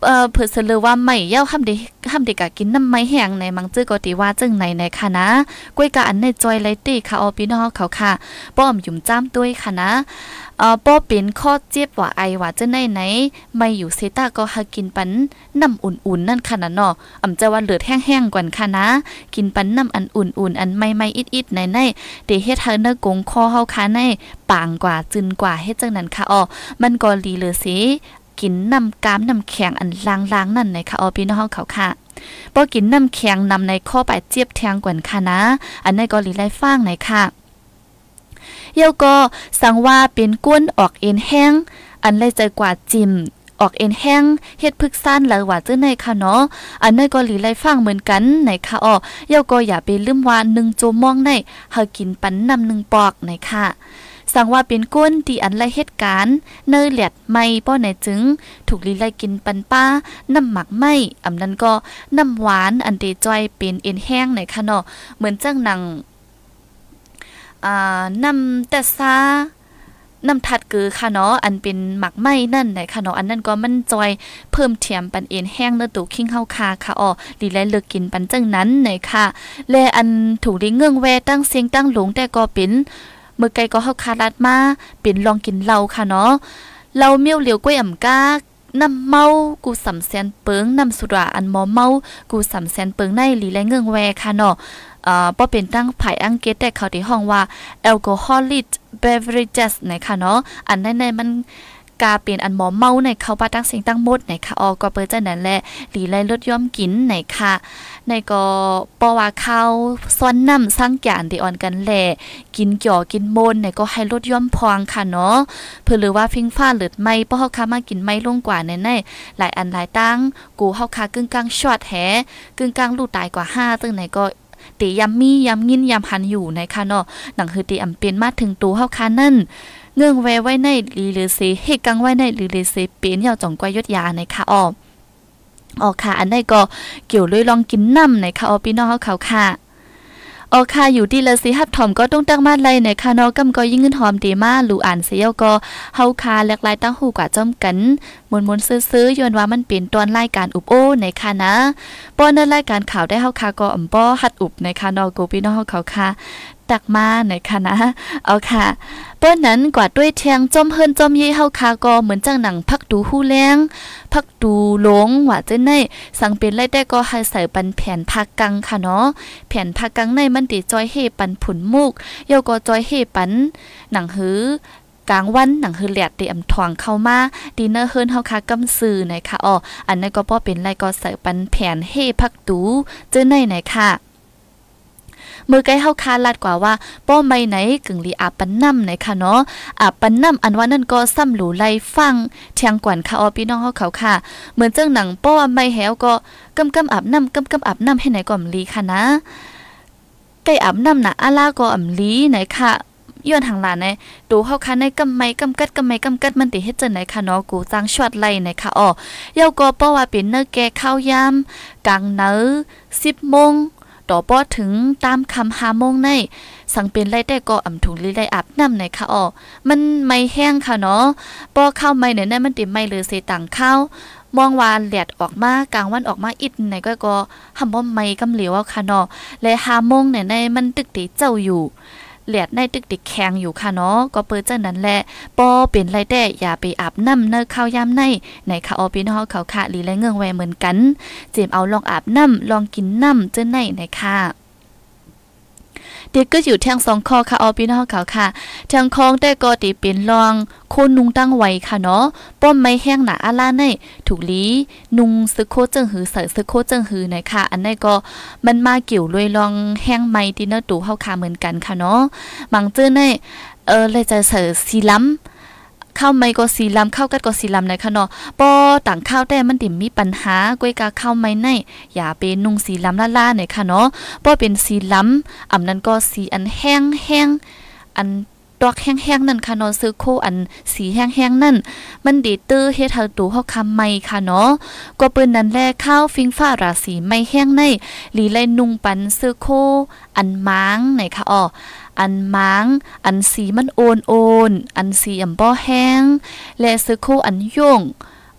เอ่อเผื่อเสลือว่าไม่เย้าห้ามเด็กห้ามเด็กกะกินน้ำไม้แห้งในมังจื้อก็ตีว่าจึงในในค่ะนะกล้วยกะอันในจอยไลตี้ค่ะออพี่น้องเขาค่ะป้อมหยุ่มจ้ำด้วยค่ะนะเอ่อป้อเป็นข้อเจ็บว่าไอว่าจะในไหนไม่อยู่เซต้าก็หากินปันน้ำอุ่นๆนั่นค่ะนะเนาะอำจะว่าเลือดแห้งๆกว่าค่ะนะกินปันน้ำอันอุ่นๆอันไม่ไม่อิดๆในในเดเฮ็ดเฮาเนกงคอเฮาค่ะในปางกว่าจึนกว่าเฮ็ดจังนั้นค่ะอ๋อมันก็ลีเลยสิกินน้ำกามน้ำแข็งอันล้างๆนั่นนะคะอ๋อพี่น้องเขาค่ะพอกินน้ำแข็งนำในข้อปลายเจี๊ยบแทงกว่าค่ะนะอันนี้ก็ลีไล่ฟางไหนค่ะเยาก็สั่งว่าเป็นก้นออกเอ็นแห้งอันไล่ใจกว่าจิมออกเอ็นแห้งเฮ็ดพึกซ่านแล้วว่าจื้อในค่ะเนาะอันนี้ก็ลีไล่ฟังเหมือนกันในค่ะอ๋อเยาก็อย่าไปลืมว่าหนึ่งโจมองในเฮากินปันนำหนึ่งปอกในค่ะสั่งว่าเป็นก้นที่อันไล่เหตุการณ์เนยแหลดไม่ป้อไหนจึงถูกลีไล่กินปันป้าน้ำหมักไม่อำนั้นก็น้ำหวานอันเดจอยเป็นเอ็นแห้งในค่ะเนาะเหมือนจังหนังอ่าน้ำแต่ซาน้ำทัดคือค่ะเนาะอันเป็นหมักไหม้นั่นไหนค่ะเนาะอันนั้นก็มันจอยเพิ่มเทียมปันเอ็นแห้งเนื้อตูคิงเฮาคาค่ะอ๋อดีไลเลิกกินปันจังนั้นไหนค่ะและอันถูกลิเงื่องแวตั้งเสียงตั้งหลงแต่ก็เป็นเมื่อไกลก็เฮาคาลัดมาเป็นลองกินเหล้าค่ะเนาะเหล้าเมี่ยวเหลียวก้วยอ่ำกาน้ำเมากูสำแสนเปิงน้ำสุราอันหมอเมากูสำแสนเปิงในลีไลเงื่องแวค่ะเนาะเอ่อบ่เป็นตั้งไผอังเกตแต่เขาที่ห้องว่า alcoholic beverages นะคะเนาะอันนั้นในมันกาเป็นอันหมอเมาในเขาปาตั้งสิ่งตั้งหมดในค่ะออก็เปิดจังนั้นแหละหลีไล่ลดย่อมกินในค่ะในก็ปว่าข้าวซ้อนน้ำสร้างแก่นที่อ่อนกันแหละกินเกี่ยวกินมนในก็ให้ลดย่อมพองค่ะเนาะเพื่อหรือว่าฟิงฟ้าเลือดไม่ป้อเฮาคามากินไม่ลงกว่าในในหลายอันหลายตั้งกูเฮาคากึ่งกลางช็อตแหกึ่งกลางลูกตายกว่าห้าตึงไหนก็ตียำมียำยินยำหันอยู่ในค่ะเนาะหนังคือตีอำเป็นมาถึงตัวเฮาคานั่นเงื่องแวไว้ในลีเลเซเฮกังไว้ในลีเลเซเป็นยาวจ่องกว่ายศยาในค่ะอ้ออ๋อค่ะอันนี้ก็เกี่ยวเลยลองกินน้ำในค่ะอ้อพี่น้องเฮาเขาค่ะอ๋อค่ะอยู่ดีละสิฮับถอมก็ต้องตั้งมาไล่ในค่ะเนาะกำก็ยิ่งเงินหอมดีมาหลูอ่านเสียก็เฮาคาแหลกลายตั้งหูกว่าจ้อมกันมวนๆซื้อๆย้อนว่ามันเป็นตอนรายการอุบโอในค่ะนะป้อนในรายการข่าวได้เฮาคาก็อำป้อฮัดอุบในค่ะเนาะโกพี่น้องเฮาเขาค่ะตักมาในค่ะนะเอาค่ะเปิ้นนั้นกว่าด้วยเทียงจอมเฮิรนจอมเย่เฮาคาก็เหมือนจังหนังพักดูฮู้แรงพักดูหลงว่าจังได๋สังเป็นไล่แต่ก็ให้ใส่ปันแผ่นภาคกังค่ะเนาะแผ่นภาคกังในมันติจอยเฮปันผุนมุกเยาก็จอยเฮปันหนังหือกลางวันหนังหือแหลดได้อำทวงเข้ามาดินเนอร์เฮิรนเฮาคากำซื่อในค่ะอ้ออันนั้นก็บ่เป็นไรก็ใส่ปันแผ่นเฮพักดูเจอในไหนค่ะมือไกลเฮาคาลัดกว่าว่าป้อไม่ไหนกึ่งลีอาปันน้ำไหนค่ะเนาะอาปันน้ำอันว่านั่นก็ซ้ำหลูไล่ฟังเทียงกวนค่ะออพี่น้องเฮาเขาค่ะเหมือนจังหนังป้อไม่แหวก็กำกำอาบน้ำกำกำอาบน้ำให้ไหนก็อำลีค่ะนะไก่อาบน้ำน่ะอาลาก็อำลีไหนค่ะย้อนทางหลานในดูเฮาค่ะในกำไม้กำกัดกำไม้กำกัดมันติเฮ็ดจังไหนค่ะเนาะกูจังชวดไล่ไหนค่ะอ้อเยาก็ป้อว่าเป็นเนื้อแก่ข้าวยามกลางเนื้อสิบโมงต่อป้อถึงตามคำหาโมงในสังเป็นไรแต่ก็อ่ำถุงลีไรอาบน้ำในค่ะอ๋อมันไม่แห้งค่ะเนาะป้อข้าวไม่เนี่ยมันติไม่เลยเสต่างข้าวมองว่าแหลดออกมากลางวันออกมาอิดในก็ก็หำบ่ไม่กำเหลียวค่ะเนาะและหาโมงเนี่ยในมันตึกติเจ้าอยู่แหลดในตึกติแข็งอยู่ค่ะเนาะก็เปิดจังนั้นแหละป้อเป็นไรแต่อย่าไปอาบน้ำเนอข้าวยามในในค่ะอ๋อพี่น้องเขาค่ะลีไรเงื่องแวเหมือนกันเจมเอาลองอาบน้ำลองกินน้ำเจ้าในในค่ะเด็กก็อยู่แทงสองคอค่ะออพี่น้องเขาค่ะแทงคองแต่ก็ติเป็นรองโคนุงตั้งไว้ค่ะเนาะป้อมไม่แห้งหนาอาลาในถูกลีนุงซึโคเจิงหือใส่ซึโคเจิงหือในค่ะอันนี้ก็มันมาเกี่ยวลอยรองแห้งไม้ที่เนื้อตูเฮาค่ะเหมือนกันค่ะเนาะบางเจ้าในเออเลยจะใส่สีล้ำข้าวไม่ก็สีลำข้าวกัดก็สีลำในค่ะเนาะป้อต่างข้าวแต่มันติมีปัญหากวยกาข้าวไม่ในอย่าเป็นนุ่งสีลำล่าๆในค่ะเนาะป้อเป็นสีลำอ่ำนั้นก็สีอันแห้งแห้งอันดอกแห้งๆนั่นค่ะเนาะซื้อโคอันสีแห้งๆนั่นมันดีตื้อเฮ็ดให้ตูเฮาคำไม่ค่ะเนาะก็เปิ้นนั้นแลข้าวฟิงฟ้าราศีไม่แห้งในหลีไลนุ่งปันซื้อโคอันม้างในค่ะอ้ออันม้างอันสีมันโอนโอนอันสีอ่ำบ่แห้งและซื้อโคอันโยง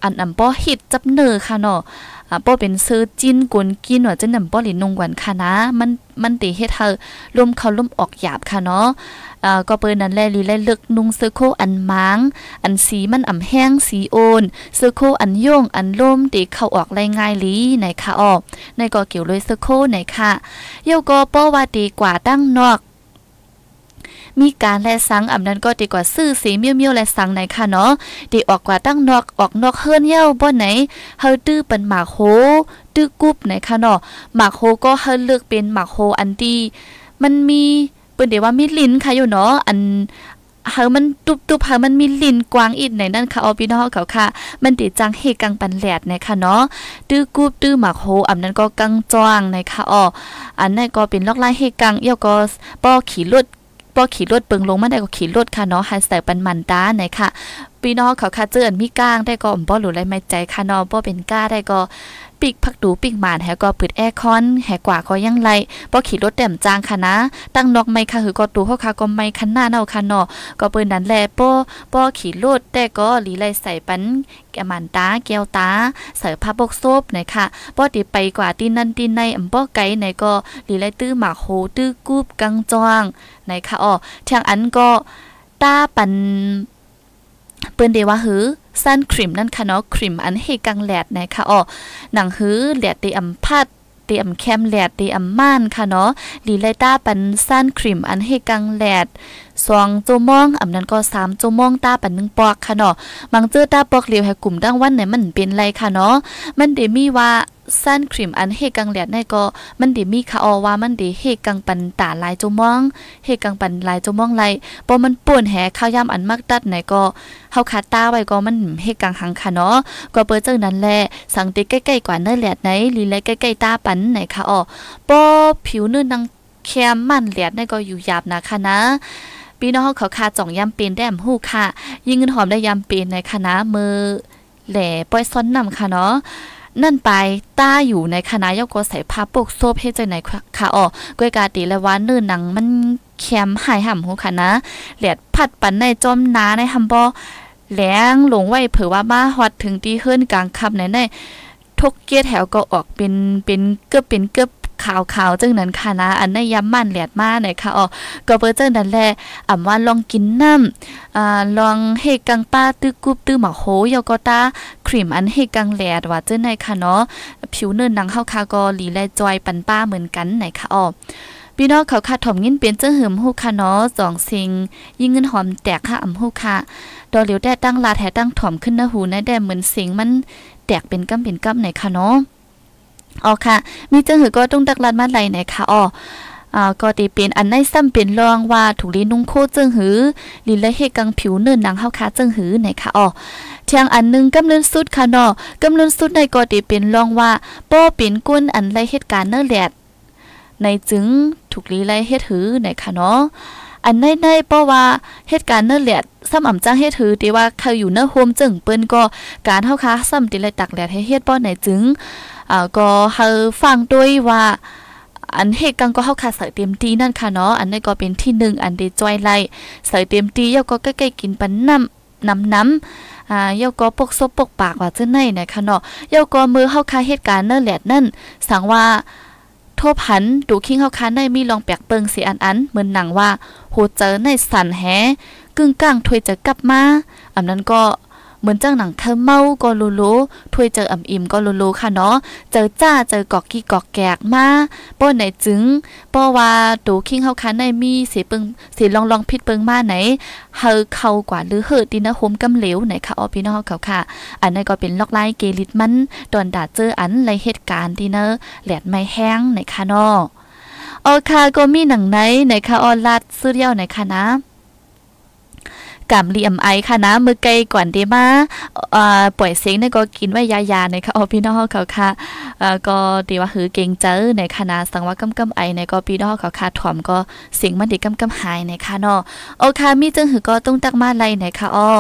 อันอำป้อฮิตจับเนอค่ะเนาะอ่าป้อเป็นซื้อจิ้นกวนกินว่าจะนำป้อหลินนงหวันค่ะนะมันมันติเฮ็ดให้ลมเข้าลมออกหยาบค่ะเนาะอ่าก็เปิ้นนั้นแลลีแลลึกนุ่งเสื้อโคอันม้างอันสีมันอ่ำแห้งสีโอนเสื้อโคอันโยงอันล่มติเข้าออกไล่ง่ายลีไหนค่ะออกในก็เกี่ยวเลยเสื้อโคไหนค่ะเย่าก็ป้อว่าดีกว่าตั้งนอกมีการแลสังอำนั้นก็ดีกว่าซื้อสีเมี่ยวๆแลสังไหนค่ะเนาะดีออกกว่าตั้งนอกออกนอกเฮิรนเย้าบ่ไหนเฮาตื้อเป็นหมากโหตื้อกุบไหนค่ะเนาะหมากโหก็เฮาเลือกเป็นหมากโหอันดีมันมีเปิ้นเดี๋ยวว่ามีลิ้นค่ะอยู่เนาะอันเฮามันตุบๆเฮามันมีลิ้นกว้างอีกในนั้นค่ะเอาพี่น้องเขาค่ะมันติจังเฮกังปันแหลดในค่ะเนาะตื้อกุบตื้อหมากโหอำนั้นก็กังจ้างในค่ะอ้ออันนั้นก็เป็นลอกลายเฮกังเอี้ยวก็ป้อขี่รถป้อขี่รถเปิงลงมาได้ก็ขี่รถค่ะเนาะไฮสไตล์ปันมันตาไหนค่ะพี่น้องเขาค่ะเจออันมีก้างได้ก็อมป้อหลุไรไม่ใจค่ะเนาะป้อเป็นก้าได้ก็ปิกพักดูปิกหมานแฮก็ปิดแอร์คอนแฮกว่าก็ยังไรป้อขี่รถแต้มจางค่ะนะตั้งนอกไม่ค่ะคือก็ตูเขาค่ะก็ไม่คันหน้าเนาค่ะเนาะก็เปิ้นนั้นแลป้อป้อขี่รถได้ก็หลีไรใส่ปันแกมันตาแก้วตาใส่ผ้าบกซบไหนค่ะป้อติไปกว่าตีนั่นตีในอำป้อไกไหนก็หลีไรตื้อหมากโหตื้อกูบกังจวงไหนค่ะอ้อทางอันก็ตาปันเปิ้นเดว่าหือซันครีมนั่นค่ะเนาะครีมอันเฮกังแลดนะคะอ๋อหนังหือแลดเตอำพัดเตอำแคมแลดเตอำม่านค่ะเนาะลีไลต้าปันซันครีมอันเฮกังแลดสองชั่วโมงอำนั้นก็สามชั่วโมงตาปันหนึ่งปอกค่ะเนาะบางเจอตาปอกเหลียวให้กลุ่มดังวันไหนมันเป็นไรค่ะเนาะมันได้มีว่าซันครีมอันเฮกังแลดในก็มันได้มีค่ะอ๋อว่ามันได้เฮกังปันตาหลายชั่วโมงเฮกังปันหลายชั่วโมงไรพอมันป่วนแหข้าวยำอันมักตัดไหนก็เฮาคาตาไว้ก็มันเฮกังหังค่ะเนาะก็เปิ้นจังนั้นแหละสังติใกล้ๆกว่าเนื้อแหลดไหนลีไลใกล้ๆตาปันไหนค่ะอ๋อป้อผิวเนื้อนังแคมมันแหลดในก็อยู่หยาบนะค่ะนะพี่น้องเขาคาจ่องยำเป็นได้อำฮู้ค่ะยิ่งเงินหอมได้ยำเป็นในคณะมือแหล่ป้อยซ้อนนำค่ะเนาะนั่นไปต้าอยู่ในคณะยกก็ใส่ผ้าปกโซบให้ใจไหนค่ะอ๋อก้อยกาตีและว่าเนื้อหนังมันแคมหายห่ำหูค่ะนะแหลดผัดปันในจอมนาในฮัมบอแหลงหลงไว้เผื่อว่ามาฮอดถึงที่เฮิรนกลางคับไหนในทุกเกียร์แถวก็ออกเป็นเป็นเกือบเป็นเกือบขาวๆจังนั้นค่ะนะอันในย้ำมันแหลดมาไหนค่ะอ๋อก็เปิ้นจังนั้นแหละอ่ำว่าลองกินน้ำอ่าลองเฮกังป้าตื้อกุบตื้อหมาโหยก็ตาครีมอันเฮกังแหลดว่าจังไหนค่ะเนาะผิวเนินหนังเฮาค่ะก็หลีแลจอยปันป้าเหมือนกันไหนค่ะอ๋อพี่น้องเขาค่ะถมยินเป็นเจ้าหืมฮู้ค่ะเนาะสองสิ่งยิ่งเงินหอมแตกค่ะอำฮู้ค่ะดอเหลียวได้ตั้งลาแท้ตั้งถ่อมขึ้นนะหูนะได้เหมือนสิ่งมันแตกเป็นกำเป็นกำไหนค่ะเนาะอ๋อค่ะมีเจ้าหือก็ต้องดักลัดมาไหลไหนค่ะอ๋ออ่าก็ตีเป็นอันในซ้ำเป็นรองว่าถูกลีนุ่งโคเจิ้งหือลีและเฮกังผิวเนินหนังเฮาค่ะเจิ้งหือไหนค่ะอ๋อเทียงอันนึงกำเนินสุดค่ะเนาะกำเนินสุดในก็ตีเป็นรองว่าป้อเป็นก้นอันไรเหตุการณ์เนอแหลดในจึงถูกลีไรเฮ็ดหือไหนค่ะเนาะอันในในป้อว่าเหตุการณ์เนอแหลดซ้ำอ่ำจ้างเฮ็ดหือตีว่าเขาอยู่เนอโฮมจึงเปิ้นก็การเฮาค่ะซ้ำตีไรตักแหลดให้เฮ็ดป้อไหนจึงอ่าก็เฮาฟังด้วยว่าอันเฮกังก็เฮาค่ะใส่เต็มที่นั่นค่ะเนาะอันนี้ก็เป็นที่หนึ่งอันเดจอยไล่ใส่เต็มที่ยาก็ใกล้ๆกินปันน้ำน้ำน้ำอ่ายาก็ปกซบปกปากว่าจังไหนนะคะเนาะยาก็มือเฮาค่ะเหตุการณ์เนอแหลดนั่นสังว่าโทพันดูคิงเฮาค่ะได้มีลองแปลกเปิงสิอันอันเหมือนหนังว่าโหเจอในสันแฮกึ่งกลางถวยจะกลับมาอันนั้นก็เหมือนจังหนังเธอเมาก็โลโลถ้วยเจออ่ำอิ่มก็โลโลค่ะเนาะเจอจ้าเจอกอกกี้กอกแกกมาป้อไหนจึงป้อว่าตูคิงเฮาคันได้มีเสปึงเสลองลองพิดเปิงมาไหนเฮาเข้ากว่าหรือเฮอตินะโฮมกำเหลวไหนค่ะอ๋อพี่น้องเขาค่ะอันนั้นก็เป็นล็อกไลเกลิดมันตอนดาเจออันไรเหตุการณ์ที่เนอแหลดไม่แห้งไหนค่ะเนาะอ๋อค่ะก็มีหนังไหนไหนค่ะออลัดซื้อเดียวไหนค่ะนะกำลีเอ็มไอค่ะนะมือไกลก่อนเดมาอ่าปล่อยเสียงเนี่ยก็กินไว้ยาๆในค่ะเอาพี่น้องเขาค่ะอ่าก็ดีว่าหือเก่งเจอในคณะสังว่ากำกำไอในก็พี่น้องเขาค่ะถ่อมก็เสียงมันดีกำกำหายในค่ะเนาะโอค่ะมีจังหือก็ต้องตักมาไล่ในค่ะอ้อ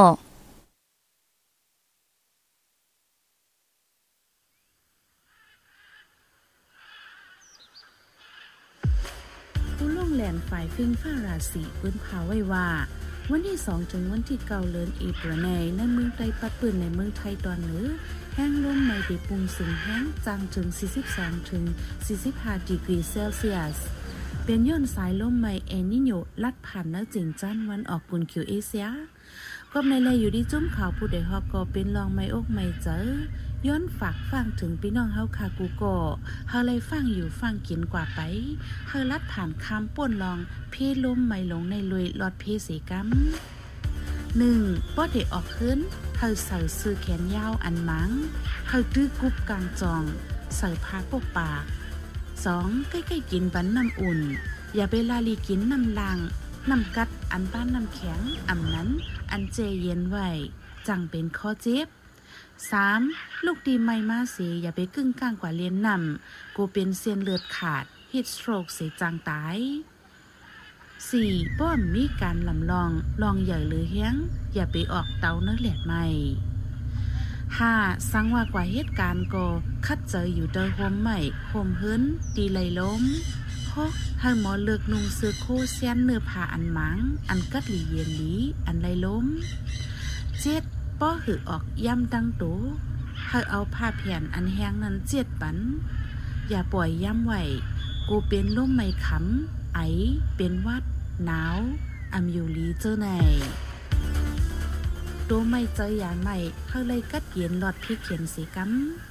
ผู้ล่วงแหลนฝ่ายฟิงฟ้าราศีปืนพาไว้ว่าวันที่สองถึงวันที่เก้าเดือนเอพฤษในในเมืองไทยปัดปืนในเมืองไทยตอนเหนือแห้งลมไม่ได้ปุ่งสูงแห้งจางถึงสี่สิบสองถึงสี่สิบห้าดีกรีเซลเซียสเป็นย้อนสายลมไม่เอนิโยลัดผ่านนักจิงจันวันออกกุนคิวเอเชียก็ในเลยอยู่ที่จุ้มข่าวผู้ใดฮอกก็เป็นรองไม่อกไม่เจอย้อนฝากฟังถึงพี่น้องเฮาคากูโกเฮาเลยฟังอยู่ฟังกินกว่าไปเฮาลัดผ่านคำป่นลองเพลมไม่ลงในลุยลอดเพเสกัมหนึ่งป้อเดออกขึ้นเฮาใส่ซื้อแขนยาวอันมังเฮาตื้อกุบกลางจองใส่ผ้าปกปากสองใกล้ๆกินบันน้ำอุ่นอย่าไปลาลีกินน้ำลังน้ำกัดอันบ้านน้ำแข็งอ่ำนั้นอันเจเย็นไว้จังเป็นข้อเจ็บสามลูกดีไม่มาเสียอย่าไปกึ่งกลางกว่าเลียนนำกูเป็นเส้นเลือดขาดฮิตสโตรกเสียจังตายสี่ป้อมมีการลำลองลองใหญ่หรือเฮี้ยงอย่าไปออกเตาเนื้อแหลดใหม่ห้าสังว่ากว่าเหตุการณ์ก็คัดเจออยู่เดิมโฮมใหม่โฮมเฮิรนตีไหลล้มหกให้หมอเลือกนุ่งเสื้อโคเซียนเนื้อผ้าอันมังอันกัดหลีเย็นหลีอันไหลล้มเจ็ดป้อหือออกย่ำดังโตให้เอาผ้าแผ่นอันแห้งนั้นเจ็ดปันอย่าปล่อยย่ำไหวกูเป็นลมไม่ขำไอเป็นวัดหนาวอัมยูลีเจอไหนตัวไม่เจอยาใหม่เขาเลยกัดเย็นหลอดพี่เขียนสีกัม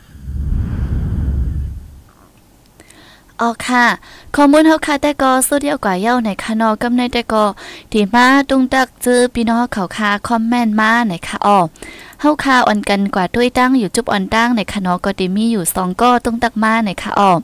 อ๋อค่ะข้อมูลเฮาค่ะแต่ก็สุดเดียวกว่าเย้าในคานอกำในแต่ก็ที่มาตุงตักเจอพี่น้องเขาค่ะคอมเมนต์มาในค่ะอ๋อเฮาค่ะอ่อนกันกว่าด้วยตั้งอยู่จุบอ่อนตั้งในคานอก็ได้มีอยู่สองก็ตุงตักมาในค่ะอ๋อ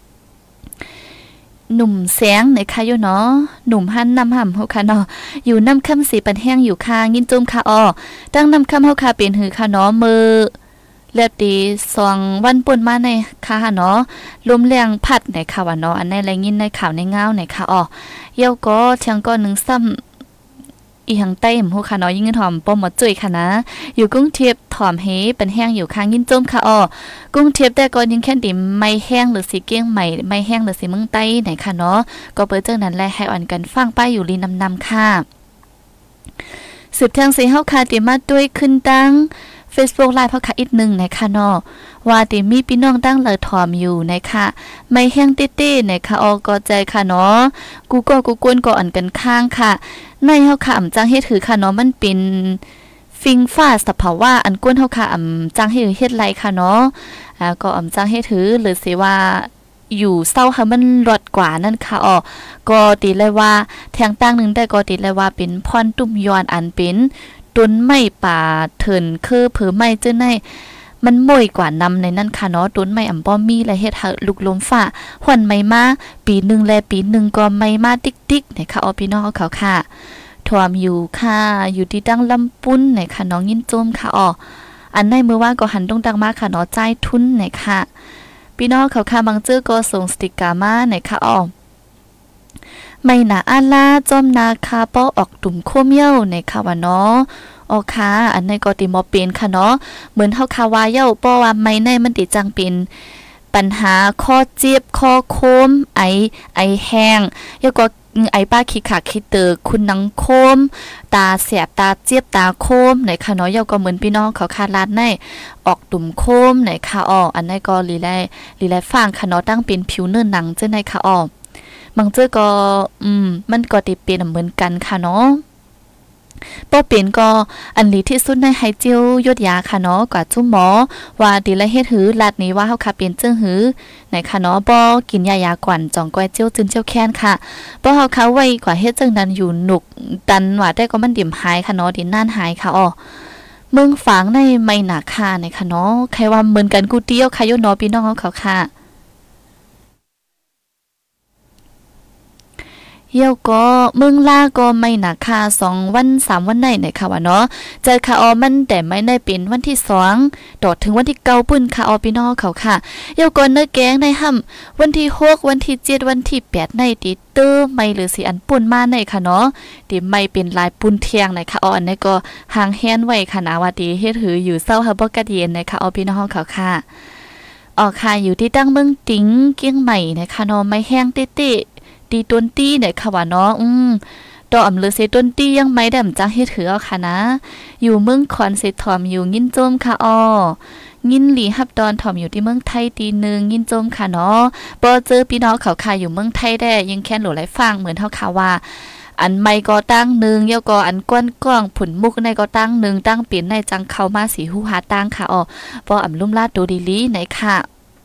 หนุ่มแสงในค่ะอยู่เนาะหนุ่มหันนำห่ำเฮาค่ะเนาะอยู่น้ำค่ำสีปันแห้งอยู่ค่ะยินจุ่มค่ะอ๋อตั้งน้ำค่ำเฮาค่ะเป็นหือค่ะเนาะมือเรียบดีสองวันปุ่นมาในค่ะเนาะลมแรงพัดในค่ะว่าเนาะอันในไรยินในข่าวในเงาในค่ะอ๋อเย้าก็เทียงก็หนึ่งซ้ำอีหังใต้หมู่ค่ะเนาะยิ่งถอมปมหมดจุ้ยค่ะนะอยู่กุ้งเทียบถอมเฮเป็นแห้งอยู่ข้างยินจมค่ะอ๋อกุ้งเทียบแต่ก็ยังแค่ดิไม่แห้งหรือสีเกี้ยงใหม่ไม่แห้งหรือสีมึงใต้ไหนค่ะเนาะก็เปิดเจ้านั้นแหละให้อ่อนกันฟังป้ายอยู่ลีนำนำค่ะสืบเทียงสีเฮาค่ะติมาด้วยขึ้นตั้งFacebook ไลฟ์พ่อค่ะอีกหนึ่งนะคะเนาะว่าติมีพี่น้องตั้งเลยถอมอยู่นะคะไม่แห้งตี้ๆนะคะออก็ใจค่ะเนาะกูก็กูกวนก็อ่อนกันข้างค่ะในเฮาค่ะอำจังเฮ็ดถือค่ะเนาะมันเป็นฟิงฟ้าสภาวะอันกวนเฮาค่ะอำจังเฮ็ดเฮ็ดไรค่ะเนาะอ่าก็อำจังเฮ็ดถือหรือสิว่าอยู่เศร้าค่ะมันรดกว่านั่นค่ะอ๋อก็ติเลยว่าแทงตั้งนึงได้ก็ติเลยว่าเป็นพรตุ้มยอนอันเป็นต้นไม้ป่าเถินคือเผือไม้เจ้าในมันม่อยกว่านำในนั่นค่ะเนาะต้นไม้อ่ำป้อมมีและเฮ็ดให้ลูกลมฟ้าหวนไม้มาปีนึงและปีนึงก็ไม้มาติ๊กๆนะคะอ๋อพี่น้องเขาค่ะถวมอยู่ค่ะอยู่ที่ตั้งลำปุ้นนะคะน้องยินโจมค่ะอ๋ออันในมือว่าก็หันตรงตังมาค่ะเนาะใจทุนนะคะพี่น้องเขาค่ะบางเจ้อก็ส่งสติกเกอร์มานะคะอ๋อไม่หนาอาลาจอมนาคาป้อออกตุ่มโคมเย้าในค่ะว่าเนาะอ๋อค่ะอันในก็ติมอเป็นค่ะเนาะเหมือนเฮาคาวาเย้าป้อว่าไม่ในมันติจังเป็นปัญหาข้อเจ็บข้อโคมไอไอแห้งแล้วก็ไอป้าขี้ขาขี้เตอคุณนังโคมตาแสบตาเจี๊ยบตาโคมในค่ะเนาะเย้าก็เหมือนพี่น้องเขาคาดลาดในออกตุ่มโคมในค่ะอ๋ออันในก็ลีไลลีไลฟังค่ะเนาะตั้งเป็นผิวเนื้อหนังเจ้าในค่ะอ๋อบางเจ้าก็อืมมันก็ติเป็นเหมือนกันค่ะเนาะป้อเป็นก็อันลีที่สุดในไฮเจียวยดยาค่ะเนาะกว่าจุ่มหมอว่าดีละเฮ็ดหือลาดนี้ว่าเฮาค่ะเป็นเจิ้งหือในค่ะเนาะบ่กินยายากวนจ่องก้อยเจียวจึนเจียวแค้นค่ะบ่เฮาค่ะไว้กว่าเฮ็ดจังนั้นอยู่หนุกตันว่าได้ก็มันดิ่มหายค่ะเนาะดินน่านหายค่ะอ้อเมืองฝางในไม่หนาค่ะในค่ะเนาะใครว่าเหมือนกันกูเตี้ยวค่ะโยเนาะพี่น้องเฮาเขาค่ะเยี่ยวก็เมืองล่าก็ไม่หนักค่ะสองวันสามวันในไหนค่ะว่าเนาะเจอค่ะออมันแต่ไม่ได้เป็นวันที่สองดอดถึงวันที่เก้าปุ่นค่ะออพี่น้องเขาค่ะเยี่ยวก็เนื้อแกงในห้ำวันที่หกวันที่เจ็ดวันที่แปดในติเตอร์ไม่หรือสีอันปุ่นมาในค่ะเนาะติไม่เป็นลายปุ่นเทียงไหนค่ะอออันนี้ก็ห่างแฮนไว้ค่ะนะว่าติเฮ็ดหืออยู่เศร้าฮะบ่กะเย็นนะคะออพี่น้องเขาค่ะออกค่ะอยู่ที่ตั้งเมืองติ๋งเกียงใหม่นะคะเนาะไม่แห้งเต๊ะดีต้นตี้เนี่ยค่ะว่าเนาะอืมดออำเลเซต้นตี้ยังไม่ดำจังเฮ็ดถือเอาค่ะนะอยู่เมืองคอนเซทอมอยู่ยินโจมค่ะอ้อยินหลีฮับดอนถอมอยู่ที่เมืองไทยตีนึงยินโจมค่ะเนาะบ่เจอพี่น้องเขาค่ะอยู่เมืองไทยได้ยังแค่นโหลไหลฟังเหมือนเฮาค่ะว่าอันไม่ก็ตั้งหนึ่งเยาก็อันก้นก้องผุนมุกในก็ตั้งหนึ่งตั้งเปลี่ยนในจังเข้ามาสีหูหาตั้งค่ะอ๋อบ่อำลุ่มลาดโดดีลีไหนค่ะ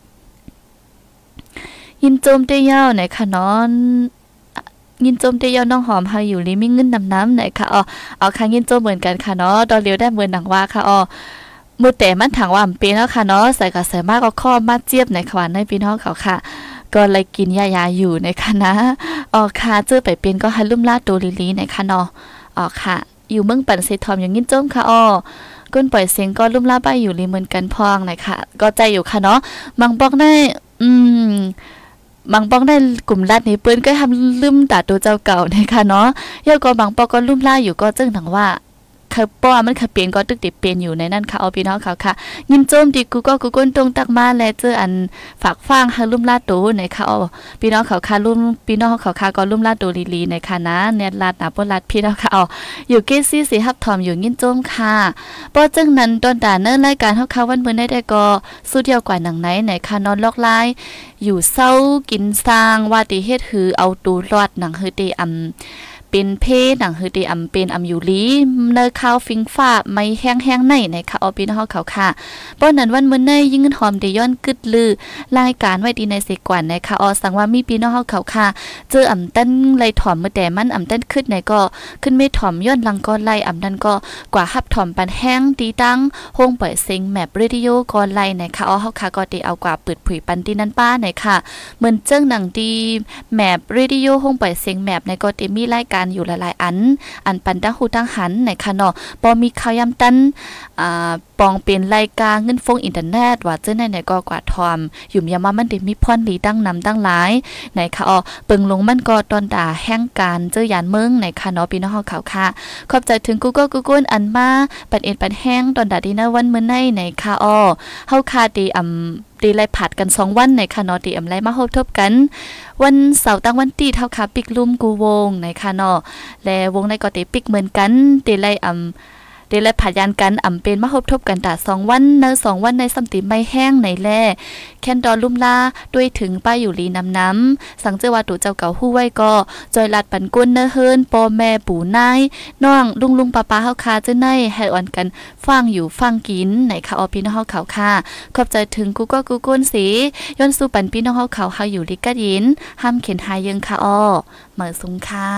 ยินโจมเตยาวไหนค่ะนอนยินโจมเตยาวน้องหอมเฮาอยู่ลิมีเงินน้ำน้ำไหนค่ะอ๋อเอาค่ะยินโจมเหมือนกันค่ะเนาะตอนเลี้ยวได้เหมือนหนังว่าค่ะอ๋อมือแต่มันถังว่าอำเป็นแล้วค่ะเนาะใส่กระแสมากก็ข้อมาเจี๊ยบในขวานในพี่น้องเขาค่ะก็เลยกินยายาอยู่ในค่ะนะอ๋อค่ะเจอไปเป็นก็ให้ลุ่มลาดโดลิลีในค่ะเนาะอ๋อค่ะอยู่เมืองปันเซทอมอย่างยินโจมค่ะอ๋อก้นปล่อยเสียงก็ลุ่มลาดไปอยู่ลีเหมือนกันพองในค่ะก็ใจอยู่ค่ะเนาะบางบอกได้อืมบางปองได้กลุ่มลัดนี้เปิ้นก็ทำลืมตาตัวเจ้าเก่านะคะเนาะยาก็บางปองก็ลุ่มล่าอยู่ก็จึงหนังว่าคือป้อมันคือเปลี่ยนก็ตึกติเปลี่ยนอยู่ในนั้นค่ะเอาพี่น้องเขาค่ะยินโจมดีกูก็กูก้นตรงตักมาและเจออันฝากฟางให้ลุ่มลาดตูในค่ะเอาพี่น้องเขาค่ะลุ่มพี่น้องเขาค่ะก็ลุ่มลาดตูลีๆในค่ะนะเน็ตลาดหนาบ่ลาดพี่น้องค่ะเอาอยู่เกซี่สิฮับทอมอยู่ยินโจมค่ะป้อจึงนั้นตอนด่าเนิ่นรายการเฮาค่ะวันมื้อได้ได้ก็สู้เดียวกว่าหนังไหนในค่ะนอนลอกลายอยู่เศร้ากินสร้างว่าติเฮ็ดหือเอาตูรอดหนังฮือติอำเป็นเพศหนังฮือติอำเป็นอำอยู่ลีเนอข้าวฟิงฟ้าไม่แห้งๆในในค่ะเอาพี่น้องเขาค่ะป้อนั้นวันมื้อในยิ่งหอมได้ย้อนกึดลือรายการไว้ดีในสิกว่าในค่ะออสังว่ามีพี่น้องเขาค่ะเจออำตั้นไล่ถอมมื้อแต่มันอำตั้นขึ้นในก็ขึ้นไม่ถอมย้อนหลังก็ไล่อำนั้นก็กว่าฮับถอมปันแห้งดีดังห้องปล่อยเสียงแมปเรดิโอก็ไล่ในค่ะออเฮาค่ะก็ได้เอากว่าเปิดเผยปันดีนั้นป้าในค่ะเหมือนเจิ้งหนังดีแมปเรดิโอห้องปล่อยเสียงแมปในก็ได้มีรายการอยู่หลายๆอันอันปันตั้งหูตั้งหันในค่ะเนาะบ่มีข่าวยำตันอ่าปองเป็นรายการเงินฟงอินเทอร์เน็ตว่าเจ้าในๆก็กว่าทอมอยู่ยามว่ามันได้มีพรดีตั้งนำตั้งหลายในค่ะอ๋อเปิงลงมันก็ตอนด่าแห้งการเจอยานเมืองในค่ะเนาะพี่น้องเฮาเขาค่ะขอบใจถึง Google Google อันมาปันเอ็นปันแห้งตอนด่าดีนะวันมื้อในในค่ะอ๋อเฮาค่ะดีอำดีไล่ผัดกันสองวันในค่ะเนาะดีอำไล่มาพบทบกันวันเสาร์ตั้งวันตีเท่าค่ะปิกลุ่มกูวงในค่ะเนาะและวงในก็ติปิกเหมือนกันดีไล่อำเดลผัดยานกันอ่ำเป็นมาพบทบกันตาสองวันเนอสองวันในสัมติไม่แห้งในแล่แคนดอนลุ่มล่าด้วยถึงป้าอยู่ลีน้ำน้ำสังเจว่าตู่เจ้าเก่าหู้ไว้ก็จอยลัดปันกุ้นเนอเฮิรนปอแม่ปู่นายน้องลุงลุงป้าป้าเฮาคาเจ้าในให้อ่อนกันฟังอยู่ฟังกินไหนค่ะออพี่น้องเฮาเขาค่ะขอบใจถึงกูก็กูก้นสีย้อนสู่ปันพี่น้องเฮาเขาเฮาอยู่ลิกัดยินห้ามเข็นหายยังค่ะออเหมือซุ้งค่ะ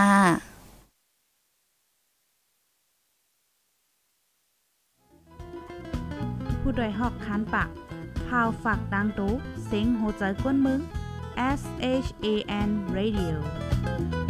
ผู้ดยหอกคานปากพาวฝากดังตู้เสียงโหใจกวนมึง S H A N Radio